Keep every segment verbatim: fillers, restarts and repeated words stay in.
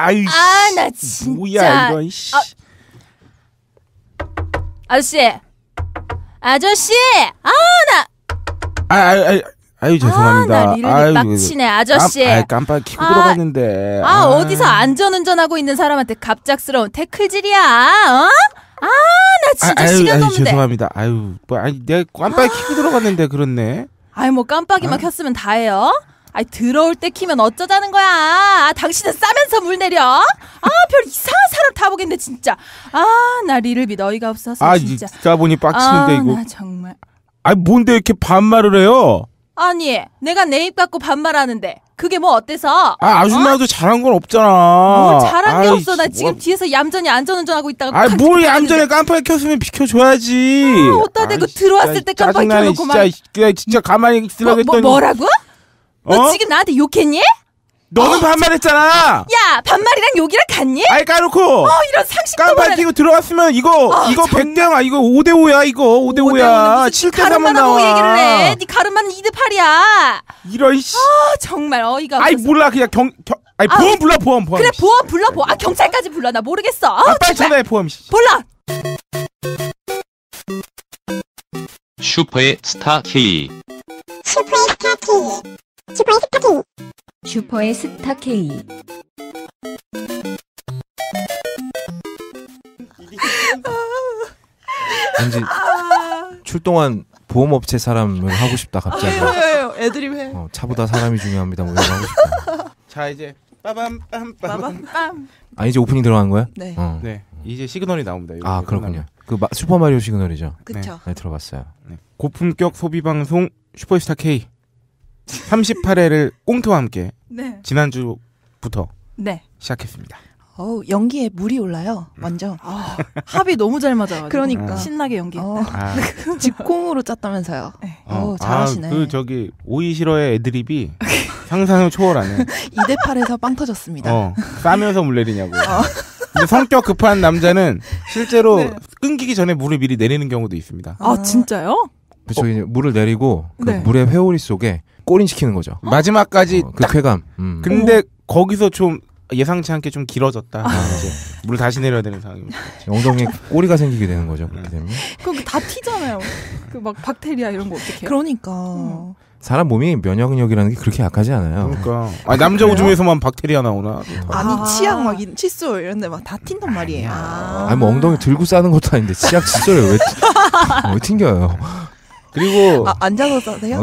아이. 아, 나 진짜. 뭐야 이거. 씨. 아, 아저씨, 아저씨, 아, 나. 아, 아, 아, 아유 죄송합니다. 아, 나 리얼리 빡치네, 아저씨. 깜, 아, 깜빡 켜고 아, 들어갔는데. 아, 아, 어디서 안전운전하고 있는 사람한테 갑작스러운 태클질이야, 어? 아, 나 진짜 아, 아유, 시간도 아유, 없는데. 죄송합니다. 아유, 뭐, 아니, 내가 깜빡이 아. 켜고 들어갔는데 그렇네. 아이, 뭐 깜빡이만 아. 켰으면 다예요? 아이, 들어올 때 키면 어쩌자는 거야? 아, 당신은 싸면서 물 내려? 아, 별 이상한 사람 다 보겠네, 진짜. 아, 나 리를비 어이가 없어서 아, 진짜. 진짜 보니 빡치는데 아, 이거. 나 정말. 아니, 뭔데 이렇게 반말을 해요? 아니, 내가 내 입 갖고 반말하는데 그게 뭐 어때서? 아, 아줌마도 잘한 건 없잖아. 뭐 잘한 게 아이, 없어. 나 지금 뭐. 뒤에서 얌전히 안전운전하고 있다가 아, 칵 뭘 찍혔는데. 얌전히 깜빡이 켰으면 비켜줘야지. 아, 어디다 대고 아이, 들어왔을 진짜 때 깜빡이 짜증나네, 켜놓고 막. 진짜, 그냥 진짜 가만히 있으려고 뭐, 뭐, 했더니. 뭐라고? 너 어? 지금 나한테 욕했니? 너는 어, 반말했잖아. 야, 반말이랑 욕이랑 같니? 아이, 까놓고. 어, 이런 상식도 깜빡이 모르는. 끼고 들어갔으면 이거 아, 이거 정말. 백 대 영 이거 오 대 오야 이거 오 대 오야 칠 대 삼만 가름만 하고 나와. 얘기를 해. 네 가름만 이 대 팔이야. 이런 씨. 아, 정말 어이가 없어. 아이 몰라 그냥 경, 경 아이 아, 보험 불러 보험 보험. 그래, 보험 불러, 보험. 아, 경찰까지 불러. 나 모르겠어. 아, 아, 빨리 전화해 보험. 씨. 불러. 슈퍼의 스타 K. 슈퍼의 스타 K. 슈퍼의 스타 K. 슈퍼의 스타 K. 왠지 출동한 보험업체 사람을 하고 싶다 갑자기. 애드립 해. 어, 차보다 사람이 중요합니다. 뭐 이런 거 하고 싶다. 자 이제 빠밤 빰 빠밤. 빰. 아 이제 오프닝 들어가는 거야? 네. 어. 네 이제 시그널이 나옵니다. 이거 아 끝나면. 그렇군요. 그 마, 슈퍼 마리오 시그널이죠. 그쵸. 네 들어봤어요. 네. 고품격 소비 방송 슈퍼스타 K 삼십팔 회를 꽁트와 함께 네. 지난주부터 네. 시작했습니다. 어우, 연기에 물이 올라요. 완전. 아, 합이 너무 잘 맞아. 그러니까. 신나게 연기했다. 어, 아, 직콩으로 짰다면서요. 네. 어우, 잘하시네. 아, 그 저기 오이시러의 애드립이 상상을 초월하네. 이 대 팔에서 빵 터졌습니다. 어, 싸면서 물 내리냐고. 근데 성격 급한 남자는 실제로 네. 끊기기 전에 물을 미리 내리는 경우도 있습니다. 아, 진짜요? 그쵸 이제 물을 내리고 그 네. 물의 회오리 속에 꼬린 시키는 거죠. 마지막까지 어, 그 쾌감. 음. 근데 거기서 좀 예상치 않게 좀 길어졌다. 이제 물 다시 내려야 되는 상황입니다. 엉덩이에 꼬리가 생기게 되는 거죠. 그렇게 되면 그럼 다 튀잖아요. 그 막 박테리아 이런 거 어떻게? 그러니까. 음. 사람 몸이 면역력이라는 게 그렇게 약하지 않아요. 그러니까 아, 남자 오줌에서만 박테리아 나오나? 아니, 아. 치약 막 이- 칫솔 이런 데 막 다 튄단 말이에요. 아. 아니 뭐 엉덩이 들고 싸는 것도 아닌데 치약 칫솔에 왜, 튀- 왜 튕겨요? 그리고 아, 앉아서 싸세요? 어,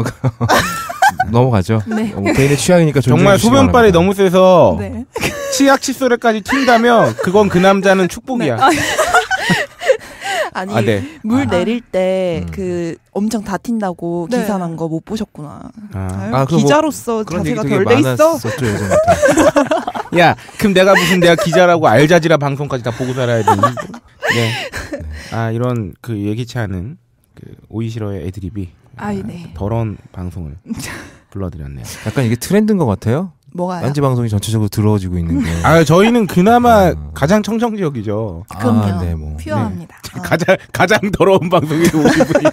넘어가죠. 네. 어, 개인의 취향이니까 정말 존중해 주시기 소변빨이 바랍니다. 너무 세서 네. 치약 칫솔에까지 튄다면 그건 그 남자는 축복이야. 네. 아, 아니, 아, 네. 물 아. 내릴 때 음. 그 엄청 다 튄다고 네. 기사 난 거 못 보셨구나. 아. 아유, 아, 그거 뭐 기자로서 그런 자세가 얘기 되게 덜 돼 있어. 많았었죠 예전부터. 야, 그럼 내가 무슨 내가 기자라고 알자지라 방송까지 다 보고 살아야 되니? 네. 아 이런 그 예기치 않은 그 오이시러의 애드립이 아, 네. 더러운 방송을 불러드렸네요. 약간 이게 트렌드인 것 같아요. 뭐가요? 딴지 방송이 전체적으로 들어지고 있는 게. 아 저희는 그나마 아. 가장 청정지역이죠. 그럼요. 아, 네, 뭐. 퓨어합니다. 아. 가장 가장 더러운 방송이 오신 분이야.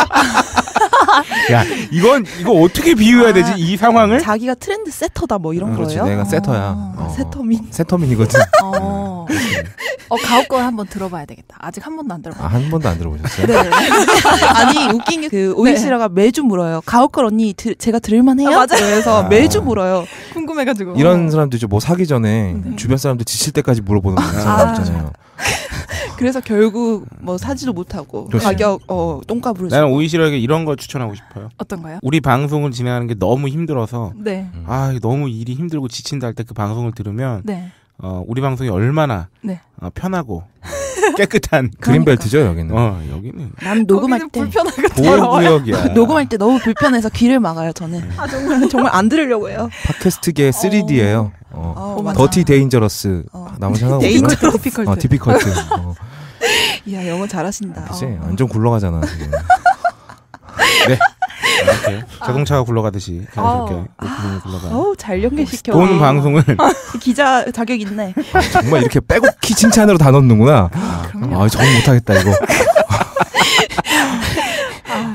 야 이건 이거 어떻게 비유해야 되지 이 상황을? 자기가 트렌드 세터다 뭐 이런 음, 그렇지, 거예요? 내가 세터야. 아, 어. 세터민. 세터민이거든. 어. 어, 가옥걸 한번 들어봐야 되겠다. 아직 한 번도 안 들어봤어요. 아, 한 번도 안 들어보셨어요? 네. 아니 웃긴 게 그 오이시라가 매주 물어요. 가옥걸 언니 들, 제가 들을만해요? 아, 맞아요. 그래서 아. 매주 물어요. 궁금해가지고. 이런 사람도 있죠. 뭐 사기 전에 네. 주변 사람들 지칠 때까지 물어보는 아. 사람 있잖아요. 그래서 결국 뭐 사지도 못하고 그렇지. 가격 어 똥값으로 나는 오이시러에게 이런 걸 추천하고 싶어요. 어떤가요? 우리 방송을 진행하는 게 너무 힘들어서 네. 음. 아 너무 일이 힘들고 지친다 할 때 그 방송을 들으면 네. 어, 우리 방송이 얼마나 네. 어, 편하고 깨끗한 그린벨트죠 여기는. 어 여기는 난 녹음할 거기는 때 불편하고 더러워요. 보호구역이야. 녹음할 때 너무 불편해서 귀를 막아요 저는. 아 정말 정말 안 들으려고 해요. 팟캐스트계 쓰리디예요. 어. 어, 맞아. 더티 데인저러스. 어. 나머지 생각 데인저- 없나? 디피컬트. 어, 디피컬트. 어. 이야 영어 잘하신다. 그치? 어. 완전 굴러가잖아 지금. 네. 이렇게 자동차가 굴러가듯이 자연스럽게 오프닝이 굴러가. 어우 잘 연결시켜. 본 방송을 기자 자격 있네. 정말 이렇게 빼곡히 칭찬으로 다 넣는구나. 아, 정말 못하겠다 이거.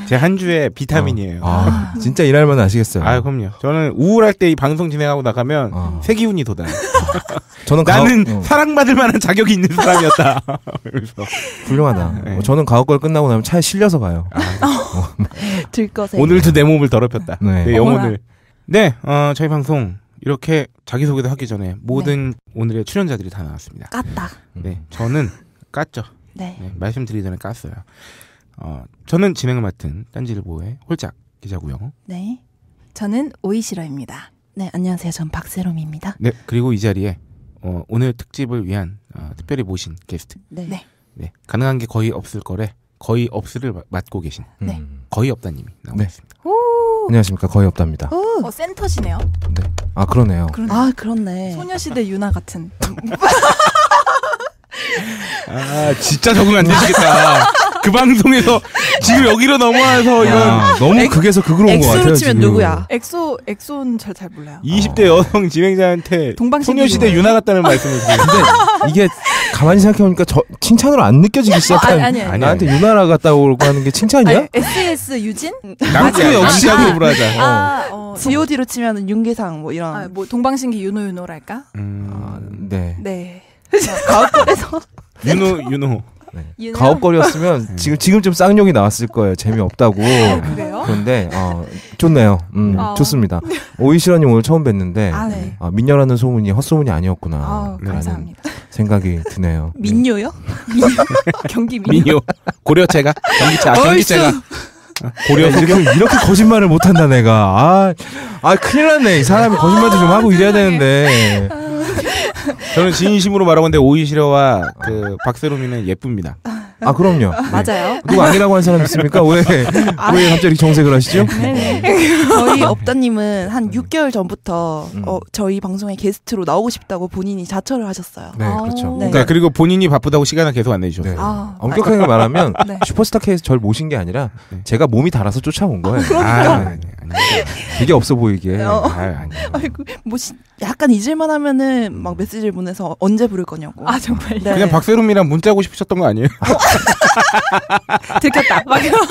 제 한 주의 비타민이에요. 어. 아, 진짜 일할만 아시겠어요. 아, 그럼요. 저는 우울할 때 이 방송 진행하고 나가면 어. 새 기운이 돋아요. 저는 나는 가오, 어. 사랑받을 만한 자격이 있는 사람이었다. 그래서 훌륭하다. 네. 어, 저는 가옥걸 끝나고 나면 차에 실려서 가요. 아, 들것에. 오늘도 내 몸을 더럽혔다. 네. 내 영혼을. 네, 어, 저희 방송 이렇게 자기소개도 하기 전에 모든 오늘의 출연자들이 다 나왔습니다. 깠다. 네, 저는 깠죠. 네. 네, 말씀드리기 전에 깠어요. 어, 저는 진행을 맡은 딴지일보의 홀짝 기자고요. 네. 저는 오이시러입니다. 네, 안녕하세요. 전 박세롬입니다. 네, 그리고 이 자리에 어, 오늘 특집을 위한 어, 특별히 모신 게스트. 네. 네. 네, 가능한 게 거의 없을 거래 거의 없을을 마- 맡고 계신 네. 음. 거의 없다님이 나오고 네. 있습니다. 안녕하십니까. 거의 없답니다. 어, 센터시네요. 네. 아, 그러네요. 그러네. 아, 그렇네. 소녀시대 유나 같은. 아, 진짜 적응 안 되시겠다. 그 방송에서 지금 여기로 넘어와서 이런 야, 너무 극에서 극으로 온 것 같아요. 엑소로 치면 지금. 누구야? 엑소 엑소는 잘 잘 몰라요. 이십 대 여성 진행자한테 동방신기 소녀시대 유나. 유나 같다는 말씀을 드리는데 근데 이게 가만히 생각해보니까 저 칭찬으로 안 느껴지기 시작한. 아니, 아니, 아니. 나한테 유나라 같다고 하는 게 칭찬이야? 아니, 에스에스 유진? 남자 역시 아, 하고 불하자. 아, 어, 지오디로 치면은 윤계상 뭐 이런. 아, 뭐 동방신기 윤호 윤호랄까? 음, 아, 네. 네. 가옥걸에서 윤호 윤호. 네. 유나? 가옥거리였으면 지금 지금쯤 쌍욕이 나왔을 거예요. 재미없다고. 그래요? 그런데 어, 좋네요. 음, 어. 좋습니다. 오이시라님 오늘 처음 뵀는데 아, 네. 아, 민녀라는 소문이 헛소문이 아니었구나. 아, 라는 감사합니다. 생각이 드네요. 민요요? 경기 민요. 민요. 고려체가 경기체 아, 경기체가 고려 야, 이렇게, 이렇게 거짓말을 못한다 내가. 아, 아 큰일 났네. 이 사람이 거짓말도 좀 하고 이래야 되는데. 저는 진심으로 말하고 있는데 오이시러와 그 박세롬이는 예쁩니다. 아 그럼요. 네. 맞아요. 누구 아니라고 한 사람 있습니까? 왜, 왜 갑자기 정색을 하시죠? 저희 업다님은 한 육 개월 전부터 음. 어, 저희 방송에 게스트로 나오고 싶다고 본인이 자처를 하셨어요. 네, 아. 그렇죠. 네. 네, 그리고 본인이 바쁘다고 시간을 계속 안 내주셨어요. 네. 아, 엄격하게 말하면 네. 슈퍼스타 K에서 절 모신 게 아니라 네. 제가 몸이 달아서 쫓아온 거예요. 아, 네, 네, 아닙니다. 되게 없어 보이게. 어. 아, 아니에요. 아이고, 뭐 시- 약간 잊을만 하면은 막 메시지를 보내서 언제 부를 거냐고. 아 정말 네. 그냥 박세롬이랑 문자고 싶으셨던 거 아니에요? 들켰다. 막 이러-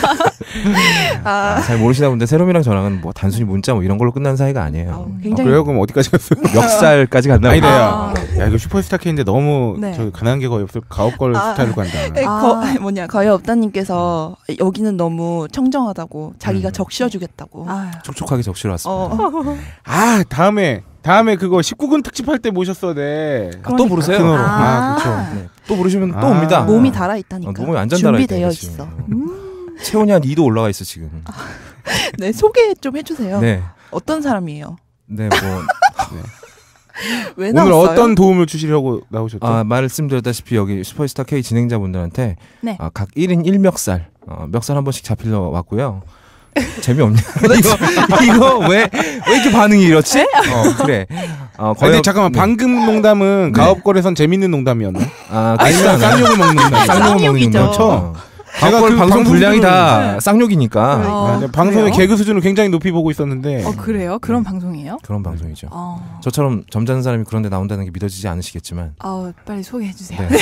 아, 아, 잘 모르시나 본데 세롬이랑 저랑은 뭐 단순히 문자 뭐 이런 걸로 끝난 사이가 아니에요. 어, 아, 굉장히 그래요? 그럼 어디까지 갔어요? 역살까지 갔나 아니다, 보다. 야. 야, 이거 슈퍼스타 K인데 너무 네. 저 가난한 게 거의 없어. 가옥걸 아. 스타일로 간다. 에, 아. 거, 뭐냐 거의 업다님께서 여기는 너무 청정하다고 자기가 음. 적셔주겠다고. 아, 촉촉하게 적시러 왔습니다. 어, 아, 다음에 다음에 그거 십구 군 특집할 때 모셨어야 돼. 아, 또 부르세요. 테너로. 아. 아, 그렇죠. 네. 또 부르시면 또 아. 옵니다. 몸이 달아 있다니까. 어, 몸이 완전 달아 있다. 준비되어 이거 있어. 지금. 체온이 한 이 도 올라가 있어 지금. 네 소개 좀 해주세요. 네. 어떤 사람이에요? 네, 뭐 왜 오늘 나왔어요? 어떤 도움을 주시려고 나오셨죠? 아, 말씀드렸다시피 여기 슈퍼스타 K 진행자분들한테 네. 아, 각 일 인 일 멱살 어, 멱살 한 번씩 잡히러 왔고요. 재미없냐? 이거 이거 왜 왜 이렇게 반응이 이렇지? 어, 그래. 어, 아, 근데 잠깐만 네. 방금 농담은 네. 가업걸에선 재밌는 농담이었나? 아, 아니면 쌍욕을 먹는 농담. 쌍욕을 먹는 쌍욕이죠. 거죠. 제가 가업걸 그 방송 방송들을- 분량이 다 네. 쌍욕이니까 어, 아, 네, 방송의 그래요? 개그 수준을 굉장히 높이 보고 있었는데 어 그래요? 그런 방송이에요? 그런 방송이죠. 어, 저처럼 점잖은 사람이 그런데 나온다는 게 믿어지지 않으시겠지만 아 빨리 소개해 주세요. 네.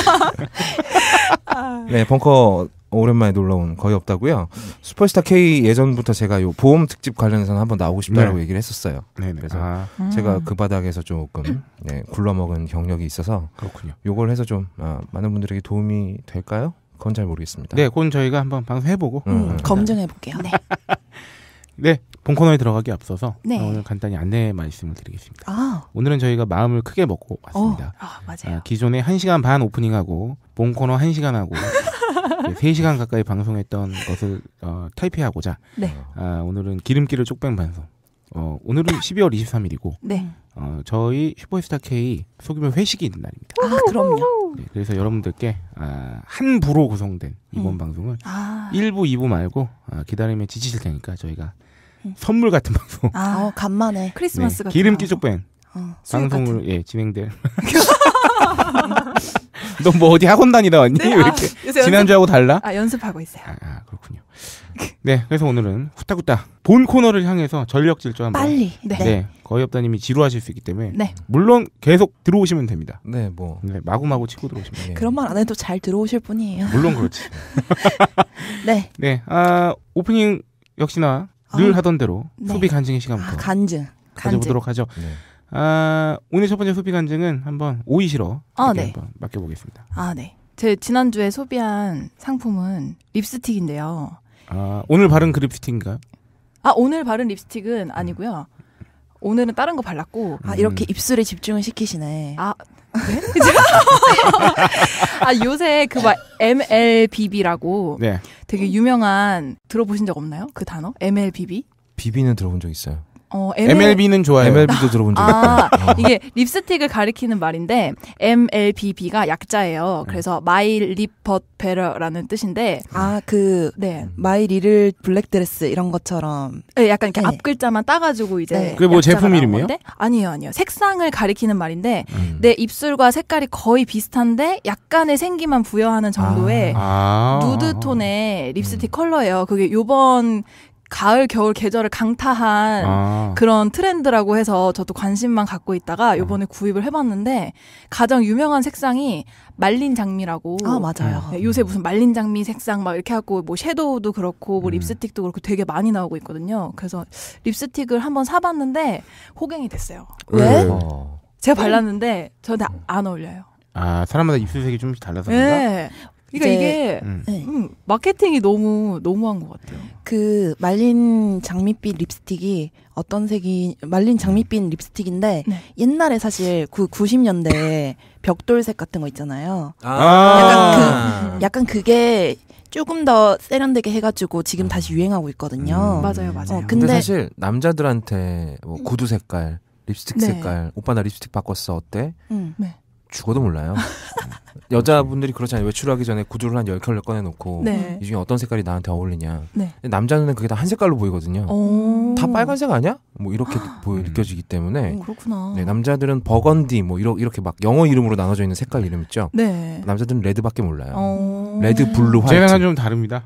네, 벙커 오랜만에 놀러온 거의 없다고요. 슈퍼스타 K 예전부터 제가 요 보험 특집 관련해서는 한번 나오고 싶다라고 네. 얘기를 했었어요. 네네. 그래서 아, 음. 제가 그 바닥에서 조금 네, 굴러먹은 경력이 있어서 그렇군요. 요걸 해서 좀 아, 많은 분들에게 도움이 될까요? 그건 잘 모르겠습니다. 네, 그건 저희가 한번 방송해보고 음, 음. 검증해 볼게요. 네. 네, 본 코너에 들어가기 앞서서 네. 오늘 간단히 안내 말씀을 드리겠습니다. 아, 오늘은 저희가 마음을 크게 먹고 왔습니다. 아 맞아요. 아, 기존에 한 시간 반 오프닝하고 본 코너 한 시간 하고 세 시간 가까이 방송했던 것을 어, 탈피하고자 네. 아, 오늘은 기름기를 쪽 뺀 방송. 어, 오늘은 십이월 이십삼일이고 네. 어, 저희 슈퍼스타 K 소규모 회식이 있는 날입니다. 아 그럼요. 네, 그래서 여러분들께 아, 한 부로 구성된 이번 음. 방송을 아. 일 부, 이 부 말고 아, 기다리면 지치실 테니까 저희가 음. 선물 같은 방송 아 어, 간만에. 크리스마스 네, 같은 기름기 방송. 쪽 뺀 어. 수육 방송을 예, 진행될 너 뭐 어디 학원 다니다 왔니? 네, 왜 아, 이렇게 요새 지난주하고 달라? 연습, 아 연습하고 있어요. 아, 아, 그렇군요. 네, 그래서 오늘은 후딱후딱 본 코너를 향해서 전력 질주 한번. 빨리. 네. 네, 거의 없다님이 지루하실 수 있기 때문에 네. 물론 계속 들어오시면 됩니다. 네, 뭐 네, 마구마구 치고 들어오시면. 예. 그런 말 안 해도 잘 들어오실 분이에요. 물론 그렇지. 네. 네, 아 오프닝 역시나 늘 아, 하던 대로 네. 소비 간증의 시간부터 아, 간증. 간증. 가져보도록 하죠. 네. 아 오늘 첫 번째 소비 간증은 한번 오이시러 아, 네. 한번 맡겨보겠습니다. 아, 네. 제 지난주에 소비한 상품은 립스틱인데요. 아 오늘 바른 그 립스틱인가요? 아, 오늘 바른 립스틱은 아니고요. 오늘은 다른 거 발랐고. 아, 이렇게 입술에 집중을 시키시네. 아, 네? 아, 요새 그 막 엠엘비비라고 네. 되게 유명한, 들어보신 적 없나요? 그 단어? 엠엘비비? 비비는 들어본 적 있어요. 어, 엠엘비는 좋아요. 엠엘비도 들어본 적 아, 있고. 어. 이게 립스틱을 가리키는 말인데 엠엘비비가 약자예요. 그래서 My Lip But Better라는 뜻인데, 아, 그 네, 마이 리를 블랙드레스 이런 것처럼. 네, 약간 이렇게 네. 앞 글자만 따가지고 이제 네. 그게 뭐 약자가 제품 나온 이름이에요? 건데? 아니에요, 아니에요. 색상을 가리키는 말인데 음. 내 입술과 색깔이 거의 비슷한데 약간의 생기만 부여하는 정도의 아. 누드 톤의 립스틱 컬러예요. 그게 요번 가을 겨울 계절을 강타한 아. 그런 트렌드라고 해서 저도 관심만 갖고 있다가 요번에 구입을 해봤는데 가장 유명한 색상이 말린 장미라고. 아, 맞아요. 네, 요새 무슨 말린 장미 색상 막 이렇게 하고 뭐 섀도우도 그렇고 뭐 음. 립스틱도 그렇고 되게 많이 나오고 있거든요. 그래서 립스틱을 한번 사봤는데 호갱이 됐어요. 왜? 어. 제가 발랐는데 저한테 안 어울려요. 아 사람마다 입술색이 좀씩 달라서 그런가? 네. 그러니까 이제- 이게 음. 네. 음, 마케팅이 너무 너무한 것 같아요. 그 말린 장밋빛 립스틱이 어떤 색이 말린 장밋빛 립스틱인데 네. 옛날에 사실 그 구십 년대 벽돌색 같은 거 있잖아요. 아. 약간 그게 조금 더 세련되게 해가지고 지금 다시 유행하고 있거든요. 음. 맞아요, 맞아요. 어, 근데, 근데 사실 남자들한테 뭐 구두 색깔, 립스틱 네. 색깔, 오빠 나 립스틱 바꿨어 어때? 음. 죽어도 몰라요. 여자분들이 그렇잖아요. 외출하기 전에 구두를 한 열 켤레 꺼내놓고 네. 이 중에 어떤 색깔이 나한테 어울리냐. 네. 근데 남자는 그게 다 한 색깔로 보이거든요. 어. 다 빨간색 아니야? 뭐 이렇게 보여 느껴지기 때문에 그렇구나. 네, 남자들은 버건디 뭐 이러, 이렇게 막 영어 이름으로 나눠져 있는 색깔 이름 있죠. 네. 남자들은 레드밖에 몰라요. 어. 레드, 블루, 제 화이트. 생각은 좀 다릅니다.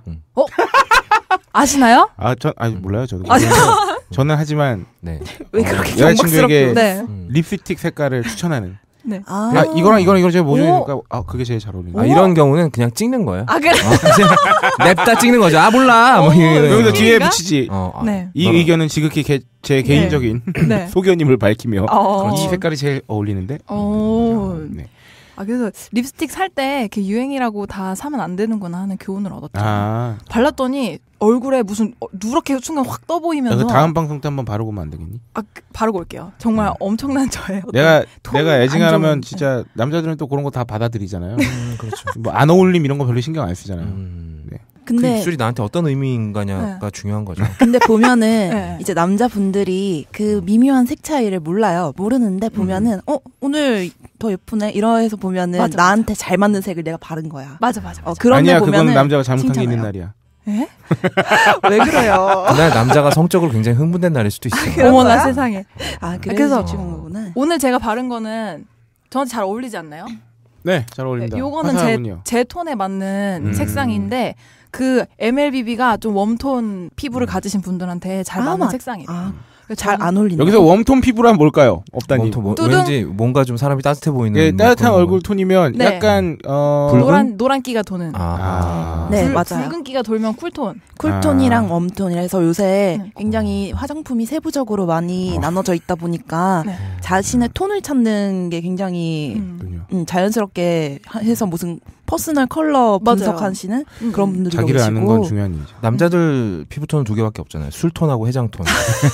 아시나요? 아, 전 아니 몰라요, 저도. 아, 저는 하지만 네. 왜 어, 그렇게 여자친구에게 경박스럽게? 네. 음. 립스틱 색깔을 추천하는. 네. 아, 야, 이거랑 이거랑 이거랑 제가 뭐 오. 중이니까 아, 그게 제일 잘 어울린다. 아, 이런 경우는 그냥 찍는 거예요. 아, 그래. 어, 그냥 냅다 찍는 거죠. 아 몰라. 뭐 오, 이런 여기서 거. 뒤에 의미가? 붙이지. 어, 아, 네. 이 너는- 의견은 지극히 개, 제 개인적인 네. 소견임을 밝히며 어. 이 색깔이 제일 어울리는데. 어. 네. 아, 그래서 립스틱 살 때 이렇게 유행이라고 다 사면 안 되는구나 하는 교훈을 얻었죠. 아, 발랐더니 얼굴에 무슨 어, 누렇게 순간 확 떠 보이면서 그 다음 방송 때 한번 바르고 오면 안 되겠니? 아, 그- 바르고 올게요. 정말 엄청난 저예요. 내가 톤 내가 안 애징하면 좋은- 진짜 남자들은 또 그런 거 다 받아들이잖아요. 음, 그렇죠. 뭐 안 어울림 이런 거 별로 신경 안 쓰잖아요. 음. 네. 그 근데 입술이 나한테 어떤 의미인가냐가 중요한 거죠. 근데 보면은 네. 이제 남자분들이 그 미묘한 색 차이를 몰라요. 모르는데 보면은 어 오늘 더 예쁘네 이러해서 보면은 맞아, 나한테 잘 맞는 색을 내가 바른 거야. 맞아, 맞아, 맞아. 어, 그런데 아니야, 보면은 그건 남자가 잘못한 게 있는 칭찬해요. 날이야. 예? 왜 그래요? 그날 남자가 성적으로 굉장히 흥분된 날일 수도 있어요. 그런 어머나 거야? 세상에. 아 그래서 그래서- 찍은 거구나. 오늘 제가 바른 거는 저한테 잘 어울리지 않나요? 네, 잘 어울린다. 요거는 제, 화사하군요. 제 톤에 맞는 음. 색상인데 그 엠엘비비가 좀 웜톤 피부를 가지신 분들한테 잘 아, 맞는 맞- 색상이에요. 아, 그래서 잘 저는- 안 어울린다. 여기서 웜톤 피부란 뭘까요? 없다니. 뭐, 뭐, 뚜둥? 왠지 뭔가 좀 사람이 따뜻해 보이는 예, 따뜻한 그런 얼굴 톤이면 네. 약간 어 붉은? 노란 노란기가 도는 거. 아, 아. 네, 붉- 맞아요. 붉은기가 돌면 쿨톤. 쿨톤이랑 아. 웜톤이라서 요새 네. 굉장히 화장품이 세부적으로 많이 어. 나눠져 있다 보니까 네. 자신의 톤을 찾는 게 굉장히 음. 그렇군요. 음, 자연스럽게 하- 해서 무슨 퍼스널 컬러 맞아요. 분석하시는 음. 그런 분들도 자기를 계시고 아는 건 중요한 일이죠. 남자들 피부톤은 두 개밖에 없잖아요. 술톤하고 해장톤.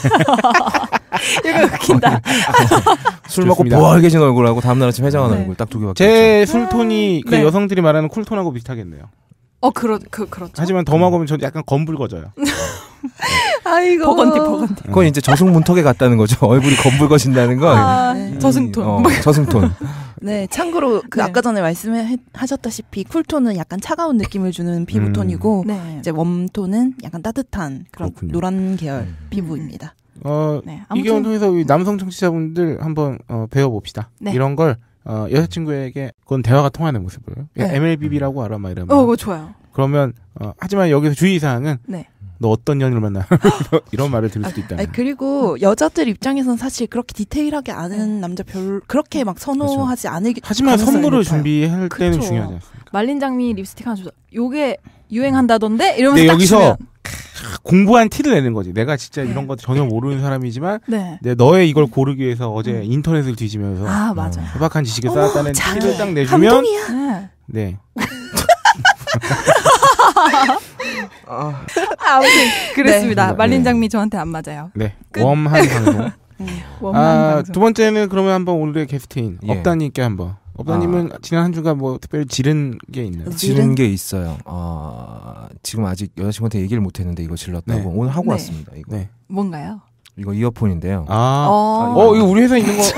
이거 웃긴다. 술 먹고 좋습니다. 보알개진 얼굴하고 다음날 아침 해장한 네. 얼굴 딱 두 개밖에 제 술톤이 그 네. 여성들이 말하는 쿨톤하고 비슷하겠네요. 어, 그렇 그 그렇죠. 하지만 더 먹으면 전 약간 검붉어져요. 아이고 버건디 버건디. 없죠. 그건 이제 저승문턱에 갔다는 거죠. 얼굴이 검붉어진다는 건. 아, 네. 저승톤. 어, 저승톤. 네, 참고로 그 네. 아까 전에 말씀하셨다시피 쿨톤은 약간 차가운 느낌을 주는 피부톤이고 네. 이제 웜톤은 약간 따뜻한 그런 그렇군요. 노란 계열 음. 피부입니다. 어, 네. 이 경우 아무튼 통해서 우리 남성 청취자분들 한번 어, 배워봅시다. 네. 이런 걸 어, 여자친구에게 그건 대화가 통하는 모습을 네. 엠엘비비라고 알아 막 이러면 어, 그거 좋아요. 그러면 어, 하지만 여기서 주의사항은 네. 너 어떤 연인을 만나 이런 말을 들을 수도 있다. 아니, 그리고 여자들 입장에서는 사실 그렇게 디테일하게 아는 남자 별 그렇게 막 선호하지 않을 하지만 가능성이 선물을 높아요. 준비할 때는 그쵸. 중요하지 않습니까? 말린 장미 립스틱 하나 줘서 요게 유행한다던데 이러면서 근데 딱 여기서 주면. 공부한 티를 내는 거지. 내가 진짜 네. 이런 거 전혀 모르는 사람이지만 네. 내 너의 이걸 고르기 위해서 어제 음. 인터넷을 뒤지면서 아 맞아. 소박한 지식을 어머, 쌓았다는 잘해. 티를 딱 내주면 감동이야. 네. 네. 아무튼 그랬습니다. 네. 말린 네. 장미 저한테 안 맞아요. 네. 웜한 방송. 원만 아, 방송. 두 번째는 그러면 한번 오늘의 게스트인 예. 업다님께 한번. 업다님은 지난 한 주가 뭐 특별히 지른 게 있나요? 지른 게 있어요. 아, 지금 아직 여자친구한테 얘기를 못했는데 이거 질렀다고 네. 오늘 하고 네. 왔습니다. 이거 네. 뭔가요? 이거 이어폰인데요. 아, 어. 어, 이거 우리 회사에 있는 거.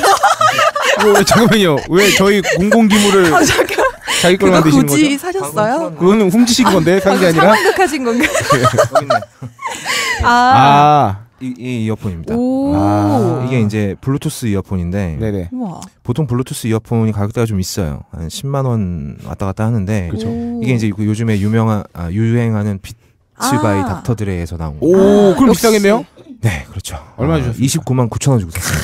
이거 왜, 잠깐만요. 왜 저희 공공기물을 자기 걸로 그거 만드시는 굳이 거죠? 사셨어요? 그거는 훔치신 건데, 산 게 아니라? 상황극하신 건가요? 여기 있네. 아. 아, 이, 이 이어폰입니다. 오. 아. 이게 이제 블루투스 이어폰인데 네네. 우와. 보통 블루투스 이어폰이 가격대가 좀 있어요. 한 십만 원 왔다 갔다 하는데 그렇죠. 오. 이게 이제 그 요즘에 유명한 아, 유행하는 비츠 바이 아. 닥터드레에서 나온 거. 오, 그럼 역시. 비싸겠네요? 네, 그렇죠. 얼마 아, 주셨습니까? 이십구만 구천 원 주고 샀어요.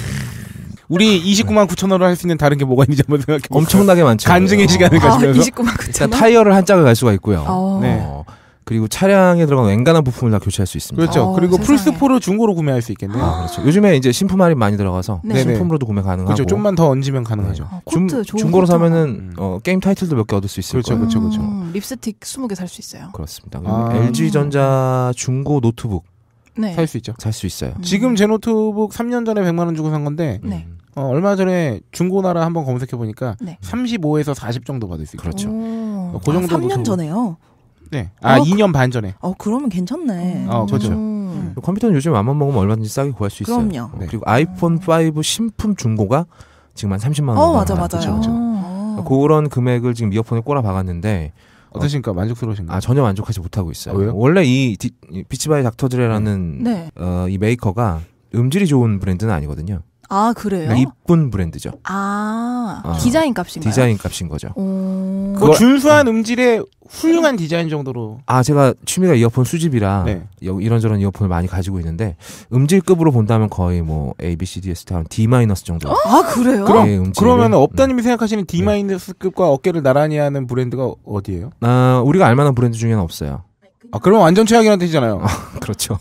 우리 이십구만 구천 원으로 할 수 있는 다른 게 뭐가 있는지 한번 생각해 보세요. 엄청나게 많죠. 간증의 시간을 어. 아, 가지면서. 이십구만 일단 구천 원. 타이어를 한 짝을 갈 수가 있고요. 어. 네. 어, 그리고 차량에 들어가는 엔간한 부품을 다 교체할 수 있습니다. 그렇죠. 어, 그리고 세상에. 플스포를 중고로 구매할 수 있겠네요. 아, 그렇죠. 요즘에 이제 신품 할인 많이 들어가서 네. 신품으로도 구매 가능하고. 그렇죠. 좀만 더 얹으면 가능하죠. 어, 중, 코트 좋은 중고로 코트 사면은 음. 어, 게임 타이틀도 몇 개 얻을 수 있을 그렇죠, 거예요. 그렇죠, 그렇죠. 음, 립스틱 스무 개 살 수 있어요. 그렇습니다. 아. 엘지전자 중고 노트북 네. 살 수 있죠. 살 수 있어요. 음. 지금 제 노트북 삼 년 전에 백만 원 주고 산 건데 네. 음, 어, 얼마 전에 중고나라 한번 검색해 보니까 네. 삼십오에서 사십 정도 받을 수 있어요. 그렇죠. 오. 그 정도 아, 삼 년 노트북. 전에요? 네. 아, 어, 이 년 반 전에. 어, 그러면 괜찮네. 어, 그렇죠. 음. 컴퓨터는 요즘 맘만 먹으면 얼마든지 싸게 구할 수 있어요. 그럼요. 네. 그리고 아이폰 오 신품 중고가 지금 한 삼십만 원. 어, 맞아, 맞아요. 그렇죠, 그렇죠. 어. 그런 금액을 지금 이어폰에 꼬라 박았는데 어떠십니까? 만족스러우신가요? 아 전혀 만족하지 못하고 있어요. 아, 왜요? 원래 이, 디, 이 비치바이 닥터드레라는 네. 어, 이 메이커가 음질이 좋은 브랜드는 아니거든요. 아 그래요? 그러니까 이쁜 브랜드죠. 아, 어, 디자인 값인가요? 디자인 값인 거죠. 오. 뭐 그걸- 준수한 음질의 훌륭한 디자인 정도로. 아 제가 취미가 이어폰 수집이라 네. 여- 이런저런 이어폰을 많이 가지고 있는데 음질급으로 본다면 거의 뭐 A, B, C, D, S 한 D 마이너스 정도. 아 그래요? 그럼 예, 음질을. 그러면 네. 업다님이 생각하시는 D-급과 어깨를 나란히 하는 브랜드가 어디예요? 아 우리가 알만한 브랜드 중에는 없어요. 아, 그러면 완전 최악이라는 뜻이잖아요. 그렇죠.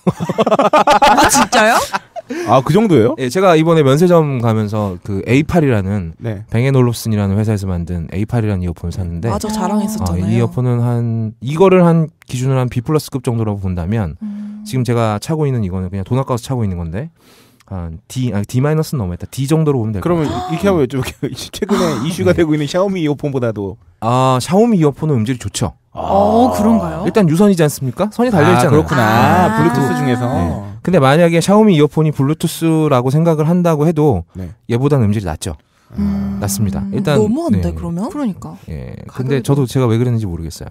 아, 진짜요? 아, 그 정도예요? 예, 제가 이번에 면세점 가면서 그 에이팔이라는 네. 뱅앤올롭슨이라는 회사에서 만든 에이팔이라는 이어폰을 샀는데 맞아, 아, 자랑했었잖아요. 이 이어폰은 한 이거를 한 기준으로 한 B 플러스급 정도라고 본다면 음. 지금 제가 차고 있는 이거는 그냥 돈 아까워서 차고 있는 건데 한 D 아니 D 마이너스는 너무했다. D 정도로 보면 될 것 그러면 같아요. 이렇게 하면 여쭤볼게요. 최근에 이슈가 네. 되고 있는 샤오미 이어폰보다도. 아 샤오미 이어폰은 음질이 좋죠. 어 그런가요? 일단 유선이지 않습니까? 선이 달려 있잖아요. 아, 그렇구나. 아. 블루투스 중에서. 네. 근데 만약에 샤오미 이어폰이 블루투스라고 생각을 한다고 해도 네. 얘보다는 음질이 낮죠. 음. 낮습니다. 일단 너무한데, 네. 그러면? 그러니까. 예. 가격이 근데 저도 제가 왜 그랬는지 모르겠어요.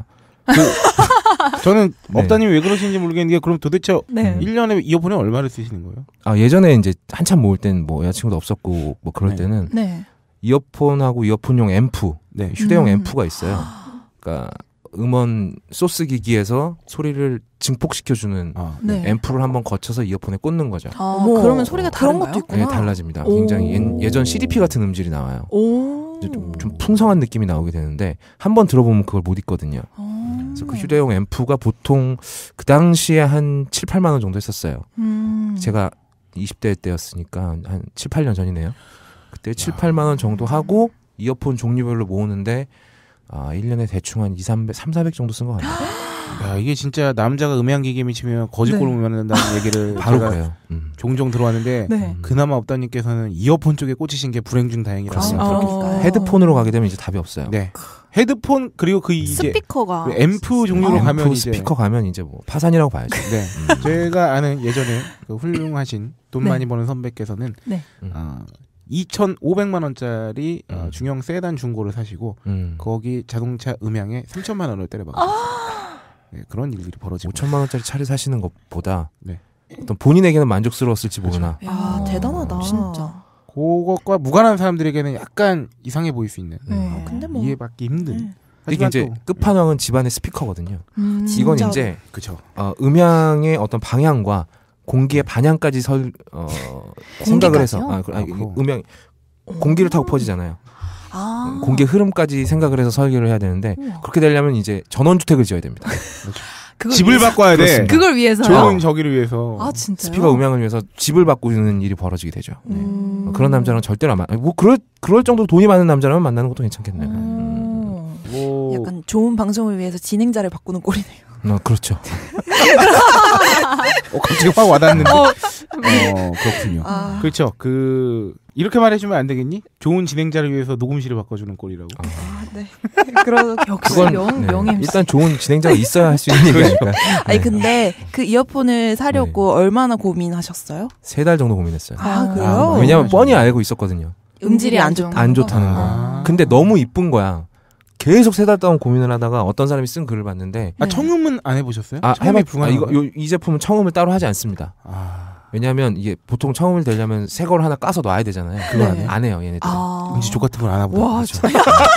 저는 네. 업다님이 왜 그러시는지 모르겠는데 그럼 도대체 네. 일 년에 이어폰에 얼마를 쓰시는 거예요? 아 예전에 이제 한참 모을 땐 뭐 여자친구도 없었고 뭐 그럴 네. 때는 네. 이어폰하고 이어폰용 앰프, 네. 휴대용 음. 앰프가 있어요. 그러니까 음원 소스 기기에서 소리를 증폭시켜주는 아, 네. 앰프를 한번 거쳐서 이어폰에 꽂는 거죠. 아, 어머, 그러면 소리가 그런 다른가요? 것도 있구나. 네, 달라집니다. 오. 굉장히 예, 예전 씨디피 같은 음질이 나와요. 오. 이제 좀, 좀 풍성한 느낌이 나오게 되는데 한번 들어보면 그걸 못 잊거든요. 어. 그래서 그 휴대용 앰프가 보통 그 당시에 한 칠, 팔만 원 정도 했었어요. 음. 제가 이십 대 때였으니까 한 칠, 팔 년 전이네요. 그때 칠, 팔만 원 정도 하고 이어폰 종류별로 모으는데 아, 일 년에 대충 한 이, 삼백, 삼, 사백 정도 쓴 것 같아요. 야, 이게 진짜 남자가 음향기계 미치면 거짓골 네. 맞는다는 얘기를 바로 제가 그래요. 음. 종종 들어왔는데 네. 그나마 업다님께서는 이어폰 쪽에 꽂히신 게 불행 중 다행이라고. 그렇습니다. 어. 헤드폰으로 가게 되면 이제 답이 없어요. 네. 헤드폰 그리고 그 이제 스피커가 그 앰프 종류로 앰프, 가면 이제 스피커 가면 이제 뭐 파산이라고 봐야죠. 네. 음. 제가 아는 예전에 그 훌륭하신 돈 네. 많이 버는 선배께서는 네. 음. 어, 이천오백만 원짜리 어, 음. 중형 세단 중고를 사시고 음. 거기 자동차 음향에 삼천만 원을 때려박았어요. 네, 그런 일들이 벌어지고. 오천만 원짜리 차를 사시는 것보다 네. 어떤 본인에게는 만족스러웠을지 모르나. 야, 어, 대단하다. 진짜. 그것과 무관한 사람들에게는 약간 이상해 보일 수 있는. 네. 아, 근데 뭐. 이해받기 힘든. 네. 이게 이제 또, 끝판왕은 집안의 스피커거든요. 음, 이건 진짜로. 이제 그쵸. 어, 음향의 어떤 방향과 공기의 반향까지 설 어, 생각을 해서 아, 그- 아니, 그렇고. 음향 공기를 타고 퍼지잖아요. 아. 공기의 흐름까지 생각을 해서 설계를 해야 되는데 우와. 그렇게 되려면 이제 전원주택을 지어야 됩니다. 그걸 집을 위해서- 바꿔야 돼. 그렇습니다. 그걸 위해서요. 좋은 저기를 위해서. 아 진짜요? 스피커 음향을 위해서 집을 바꾸는 일이 벌어지게 되죠. 네. 음. 그런 남자랑 절대로 안 만. 뭐 그럴 그럴 정도로 돈이 많은 남자라면 만나는 것도 괜찮겠네요. 음. 음. 뭐 약간 좋은 방송을 위해서 진행자를 바꾸는 꼴이네요. 어, 그렇죠. 어, 갑자기 확 와닿는데. 어. 어, 그렇군요. 아. 그렇죠. 그 이렇게 말해주면 안 되겠니? 좋은 진행자를 위해서 녹음실을 바꿔주는 꼴이라고. 아, 아, 네. 그러 역시 그건 명, 네. 명 엠씨. 일단 좋은 진행자가 있어야 할 수 있는 얘기니까. 아니 근데 그 이어폰을 사려고 얼마나 고민하셨어요? 세 달 정도 고민했어요. 아, 그래요? 아, 왜냐면 뻔히 알고 있었거든요. 음질이 안 좋다. 안 좋다는 거. 아. 근데 너무 이쁜 거야. 계속 세 달 동안 고민을 하다가 어떤 사람이 쓴 글을 봤는데 아, 청음은 안 해보셨어요? 아, 청음이 해봤, 아 불가능한 이거 요, 이 제품은 청음을 따로 하지 않습니다. 아, 왜냐하면 이게 보통 청음을 되려면 새 걸 하나 까서 놔야 되잖아요. 그거 네. 안, 해? 안 해요, 얘네들. 아. 음지 족 같은 걸 안 하보다. 와, 그렇죠.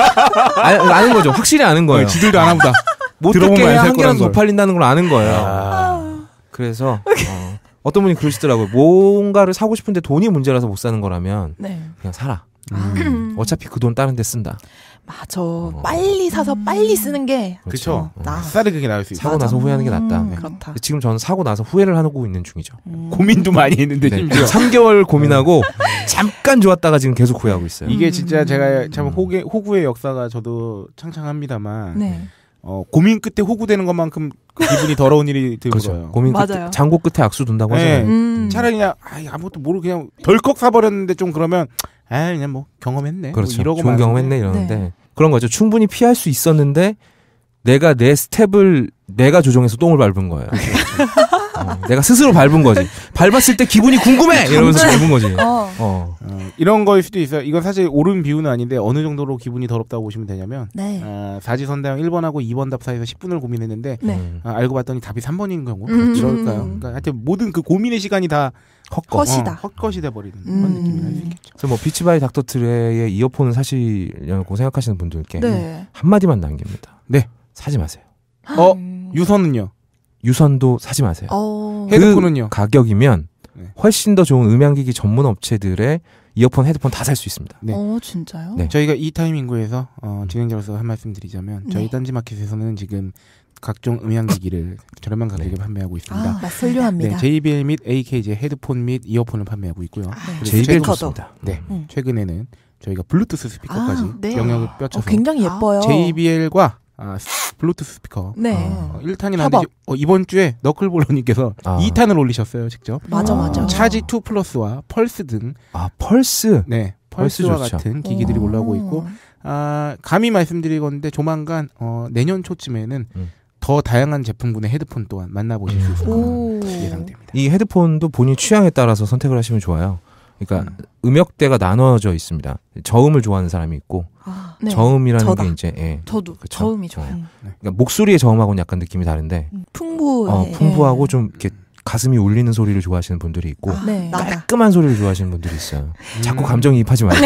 아, 아는 거죠. 확실히 아는 거예요. 네, 지들도 안 하보다. 못 들어보면 듣게 해야 알살 한 개라도 거라는 걸. 더 팔린다는 걸 아는 거예요. 아, 그래서 어, 어떤 분이 그러시더라고요. 뭔가를 사고 싶은데 돈이 문제라서 못 사는 거라면 네. 그냥 사라. 음. 어차피 그 돈 다른 데 쓴다. 맞아. 빨리 사서 빨리 쓰는 게 그렇죠. 어. 나. 아싸리 그게 나을 수 있어. 사고 나서 후회하는 게 낫다. 음, 네. 그렇다. 지금 저는 사고 나서 후회를 하고 있는 중이죠. 음. 고민도 많이 했는데 네. 심지어. 삼 개월 고민하고 잠깐 좋았다가 지금 계속 후회하고 있어요. 이게 진짜 제가 참 음. 호구, 호구의 역사가 저도 창창합니다만 네. 어, 고민 끝에 호구되는 것만큼 그 기분이 더러운 일이 들어요. 그렇죠. 고민 끝에, 맞아요. 장고 끝에 악수 둔다고 네. 하잖아요. 음. 차라리 그냥 아, 아무것도 모르고 그냥 덜컥 사버렸는데 좀 그러면 아 그냥 뭐 경험했네. 그렇죠. 뭐 이러고 좋은 마는데. 경험했네 이러는데 그런 거죠. 충분히 피할 수 있었는데 내가 내 스텝을 내가 조정해서 똥을 밟은 거예요. 어, 내가 스스로 밟은 거지. 밟았을 때 기분이 궁금해 이러면서 밟은 거지. 어. 어. 어, 이런 거일 수도 있어요. 이건 사실 옳은 비유는 아닌데 어느 정도로 기분이 더럽다고 보시면 되냐면 네. 아, 사지선다형 일 번하고 이 번 답 사이에서 십 분을 고민했는데 네. 음. 아, 알고 봤더니 답이 삼 번인 경우 음. 그럴까요? 그러니까 하여튼 모든 그 고민의 시간이 다 헛거. 헛이다. 어, 헛것이 돼버리는 음. 그런 느낌이 날 수 있겠죠. 그래서 뭐 비치바이 닥터 트레의 이어폰은 사시려고 생각하시는 분들께 네. 한마디만 남깁니다. 네. 사지 마세요. 어 음. 유선은요? 유선도 사지 마세요. 어. 헤드폰은요? 그 가격이면 네. 훨씬 더 좋은 음향기기 전문 업체들의 이어폰, 헤드폰 다 살 수 있습니다. 네. 어 진짜요? 네. 저희가 이 타이밍구에서 어, 진행자로서 한 말씀 드리자면 저희 네. 딴지마켓에서는 지금 각종 음향기기를 저렴한 가격에 판매하고 있습니다. 아, 훌륭합니다. 네, 제이비엘 및 에이케이지 헤드폰 및 이어폰을 판매하고 있고요. 아, 그리고 제이비엘 최근- 좋습니다. 네, 음. 최근에는 저희가 블루투스 스피커까지 아, 네. 영역을 어, 뼈쳐서 굉장히 예뻐요. 제이비엘과 아, 블루투스 스피커 네. 어, 일 탄이 협업. 나왔는데 어, 이번 주에 너클볼러님께서 아. 이 탄을 올리셨어요, 직접. 맞아, 아. 맞아. 차지 투 플러스와 펄스 등 아, 펄스. 네, 펄스 펄스와 좋죠. 같은 기기들이 오. 올라오고 있고 아, 감히 말씀드리건데 조만간 어, 내년 초쯤에는 음. 더 다양한 제품군의 헤드폰 또한 만나보실 수 있을 거라 오. 예상됩니다. 이 헤드폰도 본인 취향에 따라서 선택을 하시면 좋아요. 그러니까 음역대가 나눠져 있습니다. 저음을 좋아하는 사람이 있고 아, 네. 저음이라는 저다. 게 이제 예. 저도 그쵸. 저음이 좋아요. 음. 그러니까 목소리의 저음하고는 약간 느낌이 다른데 음, 풍부해. 어, 풍부하고 좀 이렇게 가슴이 울리는 소리를 좋아하시는 분들이 있고 아, 네. 나다. 깔끔한 소리를 좋아하시는 분들이 있어요. 음. 자꾸 감정이입하지 말고